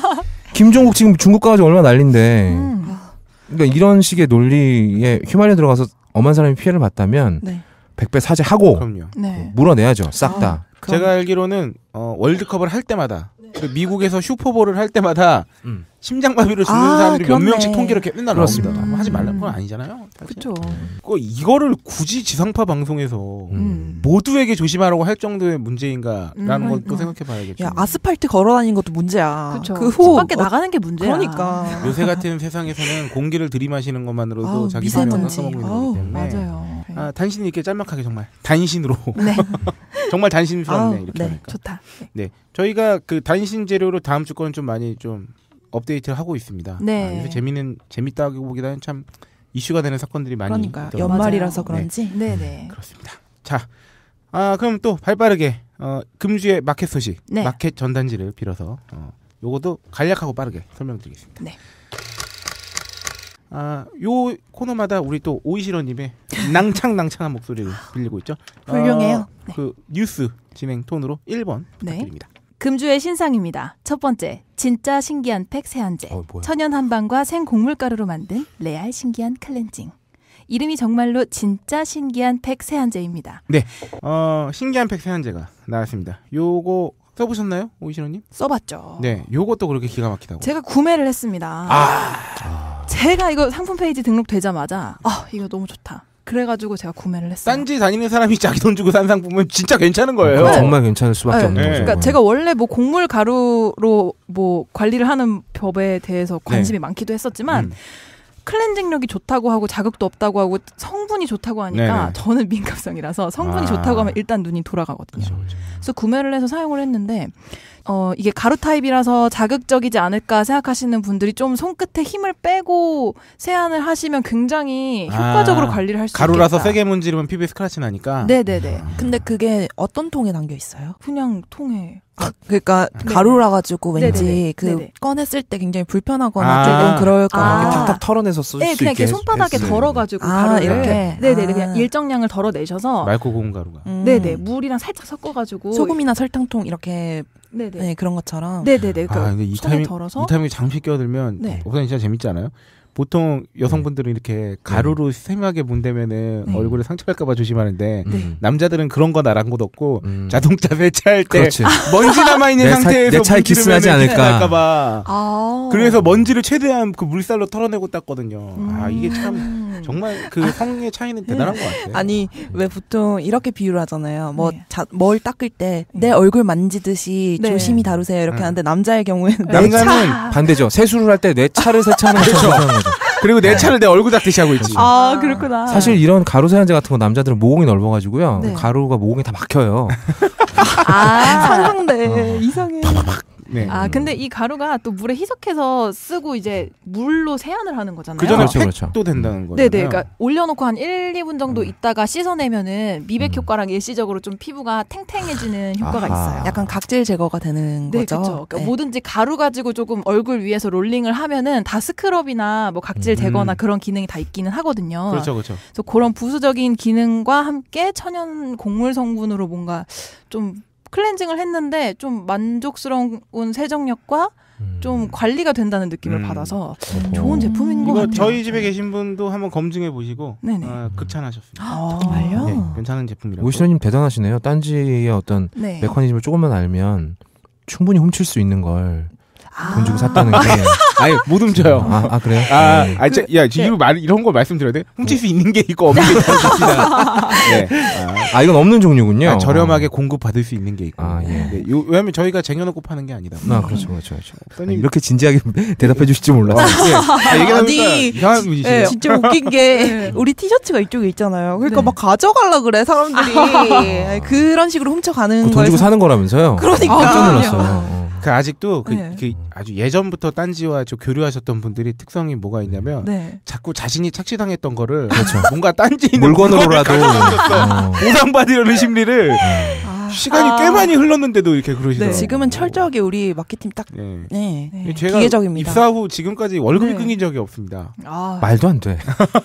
김종국 지금 중국 가가지고 얼마나 난린데. 음. 그러니까 이런 식의 논리에 휘말려 들어가서 엄한 사람이 피해를 봤다면 네. 백배 사죄하고 그럼요. 네. 물어내야죠. 싹 다. 그럼- 제가 알기로는 어, 월드컵을 할 때마다 그 미국에서 슈퍼볼을 할 때마다 음. 심장마비로 죽는 아, 사람들이 몇 그렇네. 명씩 통계를 이렇게 맨날 그렇습니다. 나옵니다. 뭐 하지 말라는 건 음. 아니잖아요. 사실. 그쵸. 그 이거를 굳이 지상파 방송에서 음. 모두에게 조심하라고 할 정도의 문제인가라는 음, 걸 또 음. 생각해 봐야겠죠. 야 아스팔트 걸어다니는 것도 문제야. 그쵸. 그 집 호. 밖에 나가는 게 문제야. 그러니까. 요새 같은 세상에서는 공기를 들이마시는 것만으로도 아우, 자기 미세먼지. 생명을 깎아먹는 아우, 거기 때문에 맞아요. 아, 단신이 이렇게 짤막하게 정말 단신으로 네. 정말 단신스럽네 아우, 이렇게 네. 하니까. 좋다. 네, 저희가 그 단신 재료로 다음 주 거는 좀 많이 좀 업데이트를 하고 있습니다. 네. 아, 요새 재미는 재밌다기보기다는 참 이슈가 되는 사건들이 많이 그러니까 있더라고요. 연말이라서 맞아요. 그런지. 네네. 그렇습니다. 자, 아 그럼 또 발빠르게 어, 금주의 마켓 소식, 네. 마켓 전단지를 빌어서 어, 요것도 간략하고 빠르게 설명드리겠습니다. 네. 아, 요 코너마다 우리 또 오이시러님의 낭창낭창한 목소리를 빌리고 있죠. 훌륭해요. 어, 그 뉴스 진행 톤으로 일 번 네. 부탁드립니다. 금주의 신상입니다. 첫 번째, 진짜 신기한 팩 세안제. 어, 뭐야. 천연 한방과 생 곡물가루로 만든 레알 신기한 클렌징. 이름이 정말로 진짜 신기한 팩 세안제입니다. 네, 어, 신기한 팩 세안제가 나왔습니다. 요거 써보셨나요, 오이시로님? 써봤죠. 네, 요것도 그렇게 기가 막히다고. 제가 구매를 했습니다. 아, 제가 이거 상품 페이지 등록되자마자 아 이거 너무 좋다. 그래가지고 제가 구매를 했어요. 딴지 다니는 사람이 자기 돈 주고 산 상품은 진짜 괜찮은 거예요. 네. 정말 괜찮을 수밖에 네. 없는 네. 거죠. 그러니까 제가 원래 뭐 곡물 가루로 뭐 관리를 하는 법에 대해서 관심이 네. 많기도 했었지만 음. 클렌징력이 좋다고 하고 자극도 없다고 하고 성분이 좋다고 하니까 네네. 저는 민감성이라서 성분이 아. 좋다고 하면 일단 눈이 돌아가거든요. 그렇죠, 그렇죠. 그래서 구매를 해서 사용을 했는데 어 이게 가루 타입이라서 자극적이지 않을까 생각하시는 분들이 좀 손끝에 힘을 빼고 세안을 하시면 굉장히 효과적으로 아, 관리를 할 수 있겠다. 가루라서 세게 문지르면 피부에 스크래치 나니까. 네네네. 근데 그게 어떤 통에 담겨 있어요? 그냥 통에 그러니까 네네. 가루라 가지고 왠지 네네네. 그 네네. 꺼냈을 때 굉장히 불편하거나 아. 조금 그럴 것 아. 같아요. 탁탁 털어내서 쓸 수 네, 그냥 있게 이렇게 손바닥에 했어요. 덜어가지고 아, 가루를 이렇게? 네네 아. 그냥 일정량을 덜어내셔서 맑고 고운 가루가. 음. 네네 물이랑 살짝 섞어가지고 소금이나 설탕통 이렇게 네네 네, 그런 것처럼. 네네네 아, 근데 이 손에 타이밍, 덜어서 이 타이밍에 잠시 끼어들면 네. 옥사님 진짜 재밌지 않아요? 보통 여성분들은 이렇게 가루로 세밀하게 문대면은 네. 얼굴에 상처갈까봐 조심하는데 음. 남자들은 그런 건 아랑곳 없고 음. 자동차 세차할 때 그렇지. 먼지 남아있는 내 차- 상태에서 내 차에 기스나지 않을까. 갈까봐. 아 그래서 먼지를 최대한 그 물살로 털어내고 닦거든요. 아 이게 참 음. 정말 그 성의 차이는 대단한 것 같아요. 아니 왜 보통 이렇게 비유를 하잖아요. 뭐 네. 자, 뭘 닦을 때 내 얼굴 만지듯이 네. 조심히 다루세요 이렇게 음. 하는데 남자의 경우에는 내 남자는 반대죠. 세수를 할 때 내 차를 세차하는 것처럼 하는 거죠. 그리고 내 차를 내 얼굴 닦듯이 하고 있지. 아 그렇구나 사실 이런 가루 세안제 같은 거 남자들은 모공이 넓어가지고요. 네. 가루가 모공이 다 막혀요. 아 상상돼 어. 이상해. 네. 아 근데 이 가루가 또 물에 희석해서 쓰고 이제 물로 세안을 하는 거잖아요. 그 전에 그렇죠, 그렇죠. 팩도 된다는 거예요. 네네, 그러니까 올려놓고 한 일, 이 분 정도 음. 있다가 씻어내면은 미백 음. 효과랑 일시적으로 좀 피부가 탱탱해지는 효과가 아하. 있어요. 약간 각질 제거가 되는 네, 거죠. 그렇죠. 그러니까 네. 뭐든지 가루 가지고 조금 얼굴 위에서 롤링을 하면은 다 스크럽이나 뭐 각질 제거나 음. 그런 기능이 다 있기는 하거든요. 그렇죠, 그렇죠. 그래서 그런 부수적인 기능과 함께 천연 곡물 성분으로 뭔가 좀 클렌징을 했는데 좀 만족스러운 세정력과 음. 좀 관리가 된다는 느낌을 음. 받아서 음. 좋은 제품인 것 이거 같아요. 저희 집에 계신 분도 한번 검증해 보시고 네네. 어, 극찬하셨습니다. 아, 정말요? 네, 괜찮은 제품이라고. 오시노님 대단하시네요. 딴지의 어떤 네. 메커니즘을 조금만 알면 충분히 훔칠 수 있는 걸 돈 아. 주고 샀다는 게. 아니 못 훔쳐요. 아, 아 그래요? 아, 네. 아, 저, 야, 지금 말 이런 거 말씀드려야 돼? 훔칠 수 있는 게 있고 없는 게 있습니다. 네. 아, 아 이건 없는 종류군요. 아, 저렴하게 공급 받을 수 있는 게 있고. 아, 예. 네, 요, 왜냐면 저희가 쟁여놓고 파는 게 아니다. 아 그렇죠, 그렇죠, 그렇죠. 선생님, 이렇게 진지하게 대답해 주실지 어, 몰랐어요. 예. 아, 얘기하니까 아니, 이상한 분이시네요. 네, 진짜 웃긴 게 네. 우리 티셔츠가 이쪽에 있잖아요. 그러니까 네. 막 가져가려 그래 사람들이. 그런 식으로 훔쳐가는 돈 주고 거에서 사는 거라면서요? 그러니까. 깜짝 놀랐어요. 어. 그 아직도 그, 네. 그 아주 예전부터 딴지와 저 교류하셨던 분들이 특성이 뭐가 있냐면 네. 자꾸 자신이 착취당했던 거를 그렇죠. 뭔가 딴지 있는 물건으로라도 물건을 어. 보상받으려는 심리를 아. 시간이 아. 꽤 많이 흘렀는데도 이렇게 그러시더라고요. 네. 지금은 철저하게 우리 마케팅 딱 네. 네. 네. 제가 기계적입니다. 입사 후 지금까지 월급이 네. 끊긴 적이 없습니다. 아. 말도 안 돼.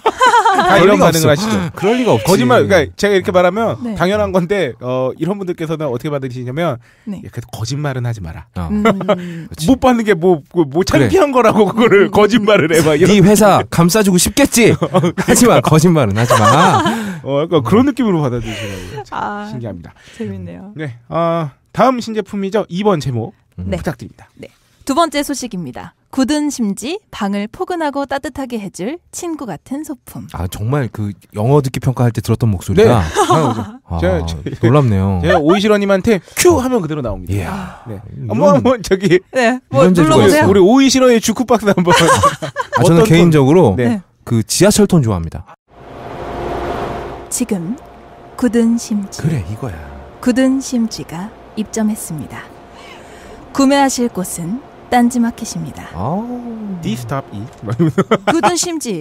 다 이런 반응을 하시죠. 그럴 리가 없지. 거짓말, 그러니까 제가 이렇게 말하면 네. 당연한 건데 어, 이런 분들께서는 어떻게 받으시냐면 네. 야, 그래도 거짓말은 하지 마라. 어. 음. 그렇지. 못 받는 게 뭐 뭐 창피한 거라고 그거를 거짓말을 해봐. 이런 네 회사 감싸주고 싶겠지. 하지마 거짓말은 하지 마. 어, 약간 그런 느낌으로 받아들이시더라고요. 참 아. 신기합니다. 재밌네요. 네, 어, 다음 신제품이죠. 이 번 제목 네. 부탁드립니다. 두 번째 소식입니다. 굳은 심지 방을 포근하고 따뜻하게 해줄 친구 같은 소품. 아 정말 그 영어 듣기 평가할 때 들었던 목소리가 아, 아, 제가- 제- 놀랍네요. 제가 오이시러님한테 큐 하면 그대로 나옵니다. 이야. 네. 이런- 한번 한번 저기 네. 뭐 이런 재주가 눌러보세요. 있어요. 우리 오이시러의 주쿠박스 한번. 아, 저는 어떤 개인적으로 네. 네. 그 지하철 톤 좋아합니다. 지금 굳은 심지. 그래 이거야. 굳은 심지가 입점했습니다. 구매하실 곳은 딴지마켓입니다. 아우. 디스탑 이. 굳은 심지.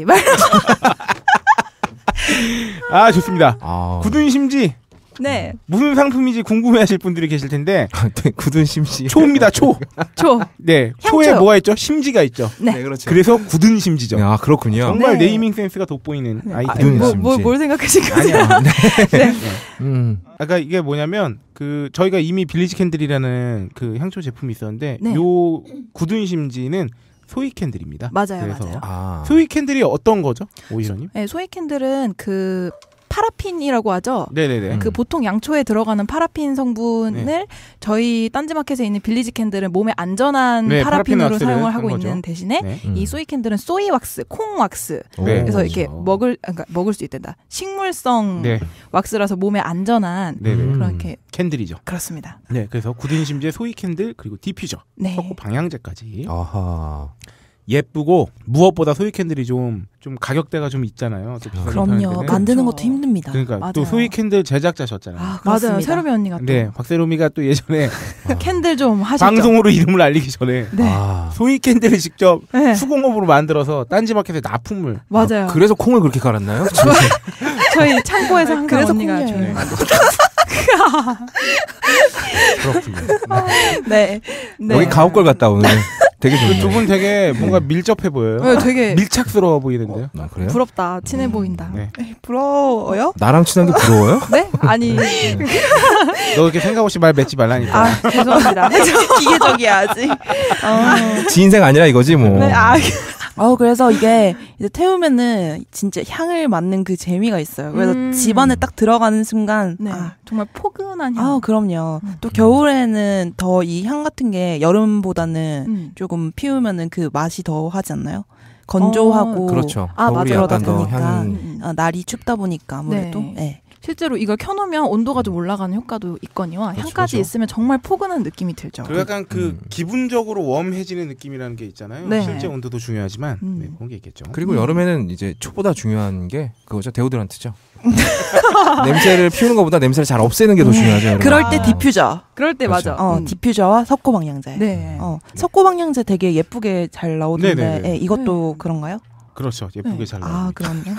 아 좋습니다. 아. 굳은 심지 네. 무슨 상품인지 궁금해하실 분들이 계실 텐데 아, 네, 굳은 심지. 초입니다. 초. 초. 네, 초에 향초요. 뭐가 있죠? 심지가 있죠. 네. 그렇죠. 그래서 굳은 심지죠. 아 그렇군요. 정말 네. 네이밍 센스가 돋보이는 네. 아이템. 굳은 뭐, 심지. 뭐, 뭘 생각하신 거세요? 아니야. 네. 음. 아까 이게 뭐냐면 그 저희가 이미 빌리지 캔들이라는 그 향초 제품이 있었는데 네. 요 굳은 심지는 소이 캔들입니다. 맞아요, 그래서 맞아요. 아. 소이 캔들이 어떤 거죠, 오이러님? 네, 소이 캔들은 그 파라핀이라고 하죠. 네네네. 그 보통 양초에 들어가는 파라핀 성분을 네. 저희 딴지마켓에 있는 빌리지 캔들은 몸에 안전한 네, 파라핀 파라핀으로 왁스를 사용을 하고 한 거죠. 있는 대신에 네. 음. 이 소이 캔들은 소이 왁스, 콩 왁스. 네. 그래서 이렇게 그렇죠. 먹을 그러니까 먹을 수 있단다. 식물성 네. 왁스라서 몸에 안전한 네네. 음. 그렇게 캔들이죠. 그렇습니다. 네, 그래서 굳은 심지에 소이 캔들 그리고 디퓨저, 네. 섞고 방향제까지 아하. 예쁘고 무엇보다 소이 캔들이 좀 좀 가격대가 좀 있잖아요. 또 비싸게 파는 그럼요. 데는. 만드는 그렇죠. 것도 힘듭니다. 그러니까 맞아요. 또 소이 캔들 제작자셨잖아요. 아, 맞아요. 그렇습니다. 세로미 언니가 또 네, 박세롬이가 또 예전에 캔들 좀 하셨죠. 방송으로 이름을 알리기 전에 네. 아. 소이 캔들을 직접 네. 수공업으로 만들어서 딴지마켓에 납품을. 맞아요. 아, 그래서 콩을 그렇게 갈았나요? 저희 창고에서 항상 그래서 언니가 콩이에요. 조용히 그렇군요. 네. 네. 여기 가옥걸 갔다 오늘. 되게 좋네요. 두 분 되게 뭔가 밀접해 보여요. 네, 되게 밀착스러워 보이는데요. 아, 그래요? 부럽다. 친해 보인다. 네. 부러워요? 나랑 친한 게 부러워요? 네? 아니. 너 이렇게 생각 없이 말 맺지 말라니까. 아, 죄송합니다. 기계적이야지. 어. 지 인생 아니라 이거지 뭐. 네, 아, 어, 그래서 이게 이제 태우면은 진짜 향을 맡는 그 재미가 있어요. 그래서 음. 집안에 딱 들어가는 순간, 네. 아, 정말 포근한 향. 아, 그럼요. 음. 또 겨울에는 더 이 향 같은 게 여름보다는 음. 조금 피우면은 그 맛이 더 하지 않나요? 건조하고. 그렇죠. 아, 겨울이 맞아요. 약간 더 그러다 향. 음, 음. 아, 날이 춥다 보니까 아무래도. 네. 네. 실제로 이걸 켜놓으면 온도가 좀 올라가는 효과도 있거니와 그렇죠, 향까지 그렇죠. 있으면 정말 포근한 느낌이 들죠. 그리고 약간 그 음. 기분적으로 웜해지는 느낌이라는 게 있잖아요. 네. 실제 온도도 중요하지만 음. 네, 그런 게 있겠죠. 그리고 음. 여름에는 이제 초보다 중요한 게 그거죠. 데오드란트죠. 냄새를 피우는 것보다 냄새를 잘 없애는 게 더 중요하죠. 여러분. 그럴 때 아. 디퓨저. 그럴 때 그렇죠. 맞아. 어, 음. 디퓨저와 석고방향제. 네. 어, 석고방향제 되게 예쁘게 잘 나오던데, 네네네. 예, 이것도 음. 그런가요? 그렇죠. 예쁘게 네. 잘 나옵니다. 아, 그럼요.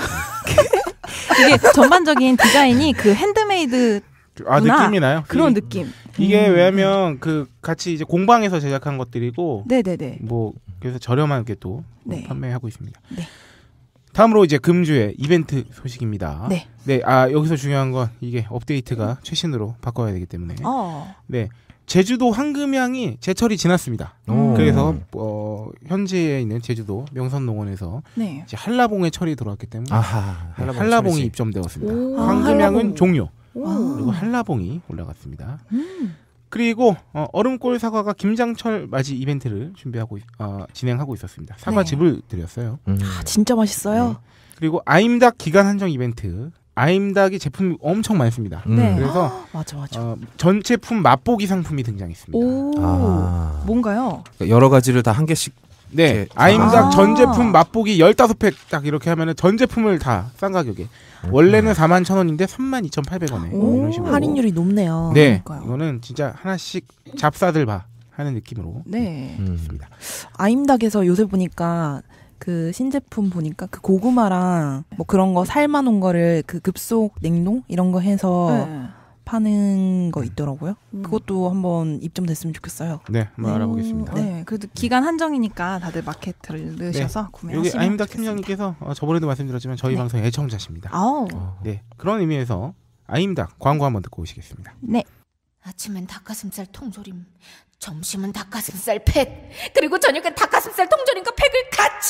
이게 전반적인 디자인이 그 핸드메이드 아, 구나. 느낌이 나요? 그런 이- 느낌. 이게 음. 왜냐면 그 같이 이제 공방에서 제작한 것들이고 네네네. 뭐 그래서 저렴하게 또 네. 판매하고 있습니다. 네. 다음으로 이제 금주의 이벤트 소식입니다. 네. 네, 아 여기서 중요한 건 이게 업데이트가 최신으로 바꿔야 되기 때문에. 어. 네. 제주도 황금향이 제철이 지났습니다. 오. 그래서 어, 현지에 있는 제주도 명선농원에서 네. 이제 한라봉의 철이 들어왔기 때문에 아하. 네, 한라봉이 철이지. 입점되었습니다. 오. 아, 황금향은 한라봉. 종료, 오. 그리고 한라봉이 올라갔습니다. 음. 그리고 어, 얼음골 사과가 김장철 맞이 이벤트를 준비하고 있- 어, 진행하고 있었습니다. 사과즙을 드렸어요. 음. 아, 진짜 맛있어요. 그리고 아임닭 기간 한정 이벤트. 아임닭이 제품이 엄청 많습니다. 음. 네. 그래서 맞아, 맞아. 어, 전 제품 맛보기 상품이 등장했습니다. 오. 아. 뭔가요? 그러니까 여러 가지를 다 한 개씩. 네, 이렇게 아임닭 아. 전 제품 맛보기 십오 팩 딱 이렇게 하면은 전 제품을 다 싼 가격에 원래는 사만 천 원인데 삼만 이천팔백 원에 오. 이런 식으로. 할인율이 높네요. 네, 그러니까요. 이거는 진짜 하나씩 잡사들 봐 하는 느낌으로 네. 음. 있습니다. 아임닭에서 요새 보니까 그 신제품 보니까 그 고구마랑 뭐 그런 거 삶아놓은 거를 그 급속 냉동 이런 거 해서 네. 파는 거 있더라고요. 음. 그것도 한번 입점됐으면 좋겠어요. 네, 한번 알아보겠습니다. 네. 네. 그래도 기간 한정이니까 다들 마켓을 넣으셔서 구매하시면 여기 아임닭 좋겠습니다. 팀장님께서 어, 저번에도 말씀드렸지만 저희 네. 방송 애청자십니다. 아우. 어. 네, 그런 의미에서 아임닭 광고 한번 듣고 오시겠습니다. 네. 아침엔 닭가슴살 통조림, 점심은 닭가슴살 팩, 그리고 저녁엔 닭가슴살 통조림과 팩을 같이!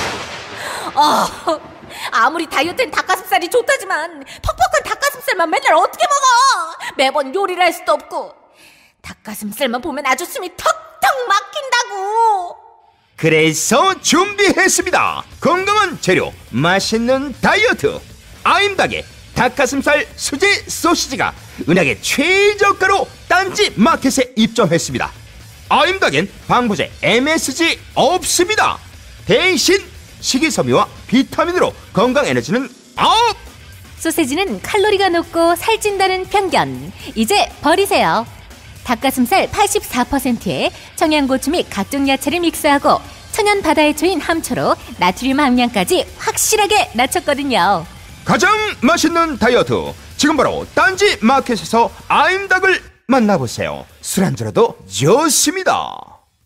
아, 아무리 다이어트엔 닭가슴살이 좋다지만 퍽퍽한 닭가슴살만 맨날 어떻게 먹어! 매번 요리를 할 수도 없고 닭가슴살만 보면 아주 숨이 턱턱 막힌다고! 그래서 준비했습니다. 건강한 재료, 맛있는 다이어트. 아임닭의 닭가슴살 수제 소시지가 은하계 최저가로 딴지 마켓에 입점했습니다. 아임닭엔 방부제 엠에스지 없습니다. 대신 식이섬유와 비타민으로 건강 에너지는 업! 소세지는 칼로리가 높고 살찐다는 편견 이제 버리세요. 닭가슴살 팔십사 퍼센트에 청양고추 및 각종 야채를 믹스하고 천연 바다의 초인 함초로 나트륨 함량까지 확실하게 낮췄거든요. 가장 맛있는 다이어트, 지금 바로 딴지 마켓에서 아임닭을 만나보세요. 술안주로도 좋습니다.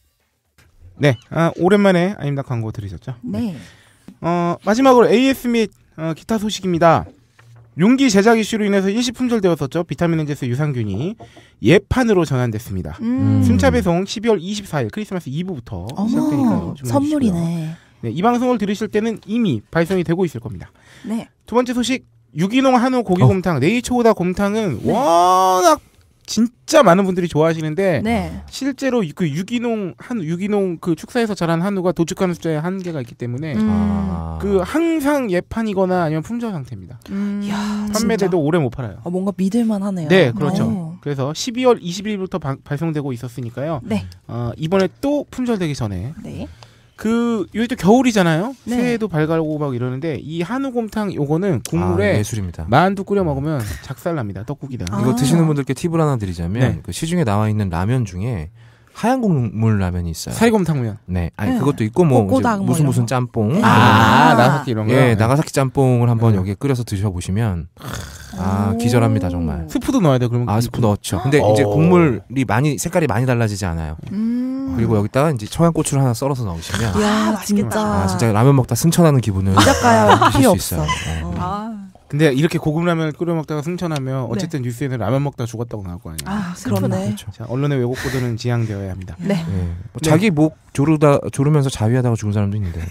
네, 아, 오랜만에 아임닭 광고 들으셨죠? 네. 어, 마지막으로 에이에스 및 어, 기타 소식입니다. 용기 제작 이슈로 인해서 일시 품절되었었죠. 비타민 엔제스 유산균이 예판으로 전환됐습니다. 음. 순차 배송 십이월 이십사일 크리스마스 이브부터 시작되니까요. 주문해 선물이네. 주시고요. 네, 이 방송을 들으실 때는 이미 발송이 되고 있을 겁니다. 네. 두 번째 소식, 유기농 한우 고기곰탕, 어. 네이처오다 곰탕은 네. 워낙 진짜 많은 분들이 좋아하시는데 네. 실제로 그 유기농 한우, 유기농 그 축사에서 자란 한우가 도축하는 숫자에 한계가 있기 때문에 음. 아. 그 항상 예판이거나 아니면 품절 상태입니다. 음. 이야, 판매돼도 오래 못 팔아요. 어, 뭔가 믿을만하네요. 네, 그렇죠. 오. 그래서 십이월 이십일부터 바, 발송되고 있었으니까요. 네. 어, 이번에 또 품절되기 전에 네. 그 요즘 또 겨울이잖아요. 네. 새해도 밝아오고 막 이러는데 이 한우곰탕 요거는 국물에 아, 예술입니다. 만두 끓여 먹으면 작살납니다. 떡국이다. 아. 이거 드시는 분들께 팁을 하나 드리자면 네. 그 시중에 나와 있는 라면 중에 하얀 국물 라면이 있어요. 사리곰탕면. 네, 아니 네. 그것도 있고 뭐 이제 꼬꼬닭 뭐 무슨 이런 무슨 거. 짬뽕. 아, 아. 나사키 이런 거. 예, 나가사키 짬뽕을 한번 네. 여기에 끓여서 드셔보시면 아 기절합니다 정말. 스프도 넣어야 돼. 그러면 아 스프 넣었죠. 근데 어. 이제 국물이 많이 색깔이 많이 달라지지 않아요. 음. 그리고 여기다가 이제 청양고추를 하나 썰어서 넣으시면 이야, 아, 진짜. 아 진짜 라면 먹다 승천하는 기분을 이자카야 드실 필요 수 없어. 있어요. 어. 아. 근데 이렇게 고급 라면 끓여 먹다가 승천하면 어쨌든 뉴스에는 라면 먹다 죽었다고 나올 거 아니에요. 아, 슬프네. 그렇네. 그렇죠. 자, 언론의 왜곡 보도는 지양되어야 합니다. 네. 예. 뭐 자기 목 조르다 조르면서 자위하다가 죽은 사람도 있는데.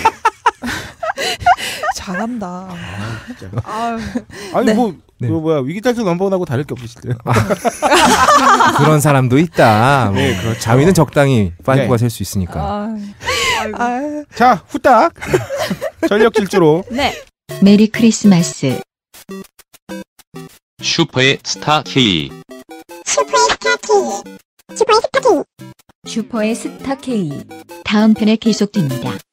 잘한다. 아, 진짜. 아, 아니 네. 뭐 네. 그 뭐야 위기탈출 넘버원하고 다를 게 없으시대요. 그런 사람도 있다. 뭐 네, 그렇죠. 자위는 적당히 파이브가 네. 될 수 있으니까. 아. 아이고. 아, 자, 후딱 전력 질주로 네. 메리 크리스마스. 슈퍼의 스타 K. 슈퍼의 스타 K. 슈퍼의 스타 K. 슈퍼의 스타 K. 다음 편에 계속됩니다.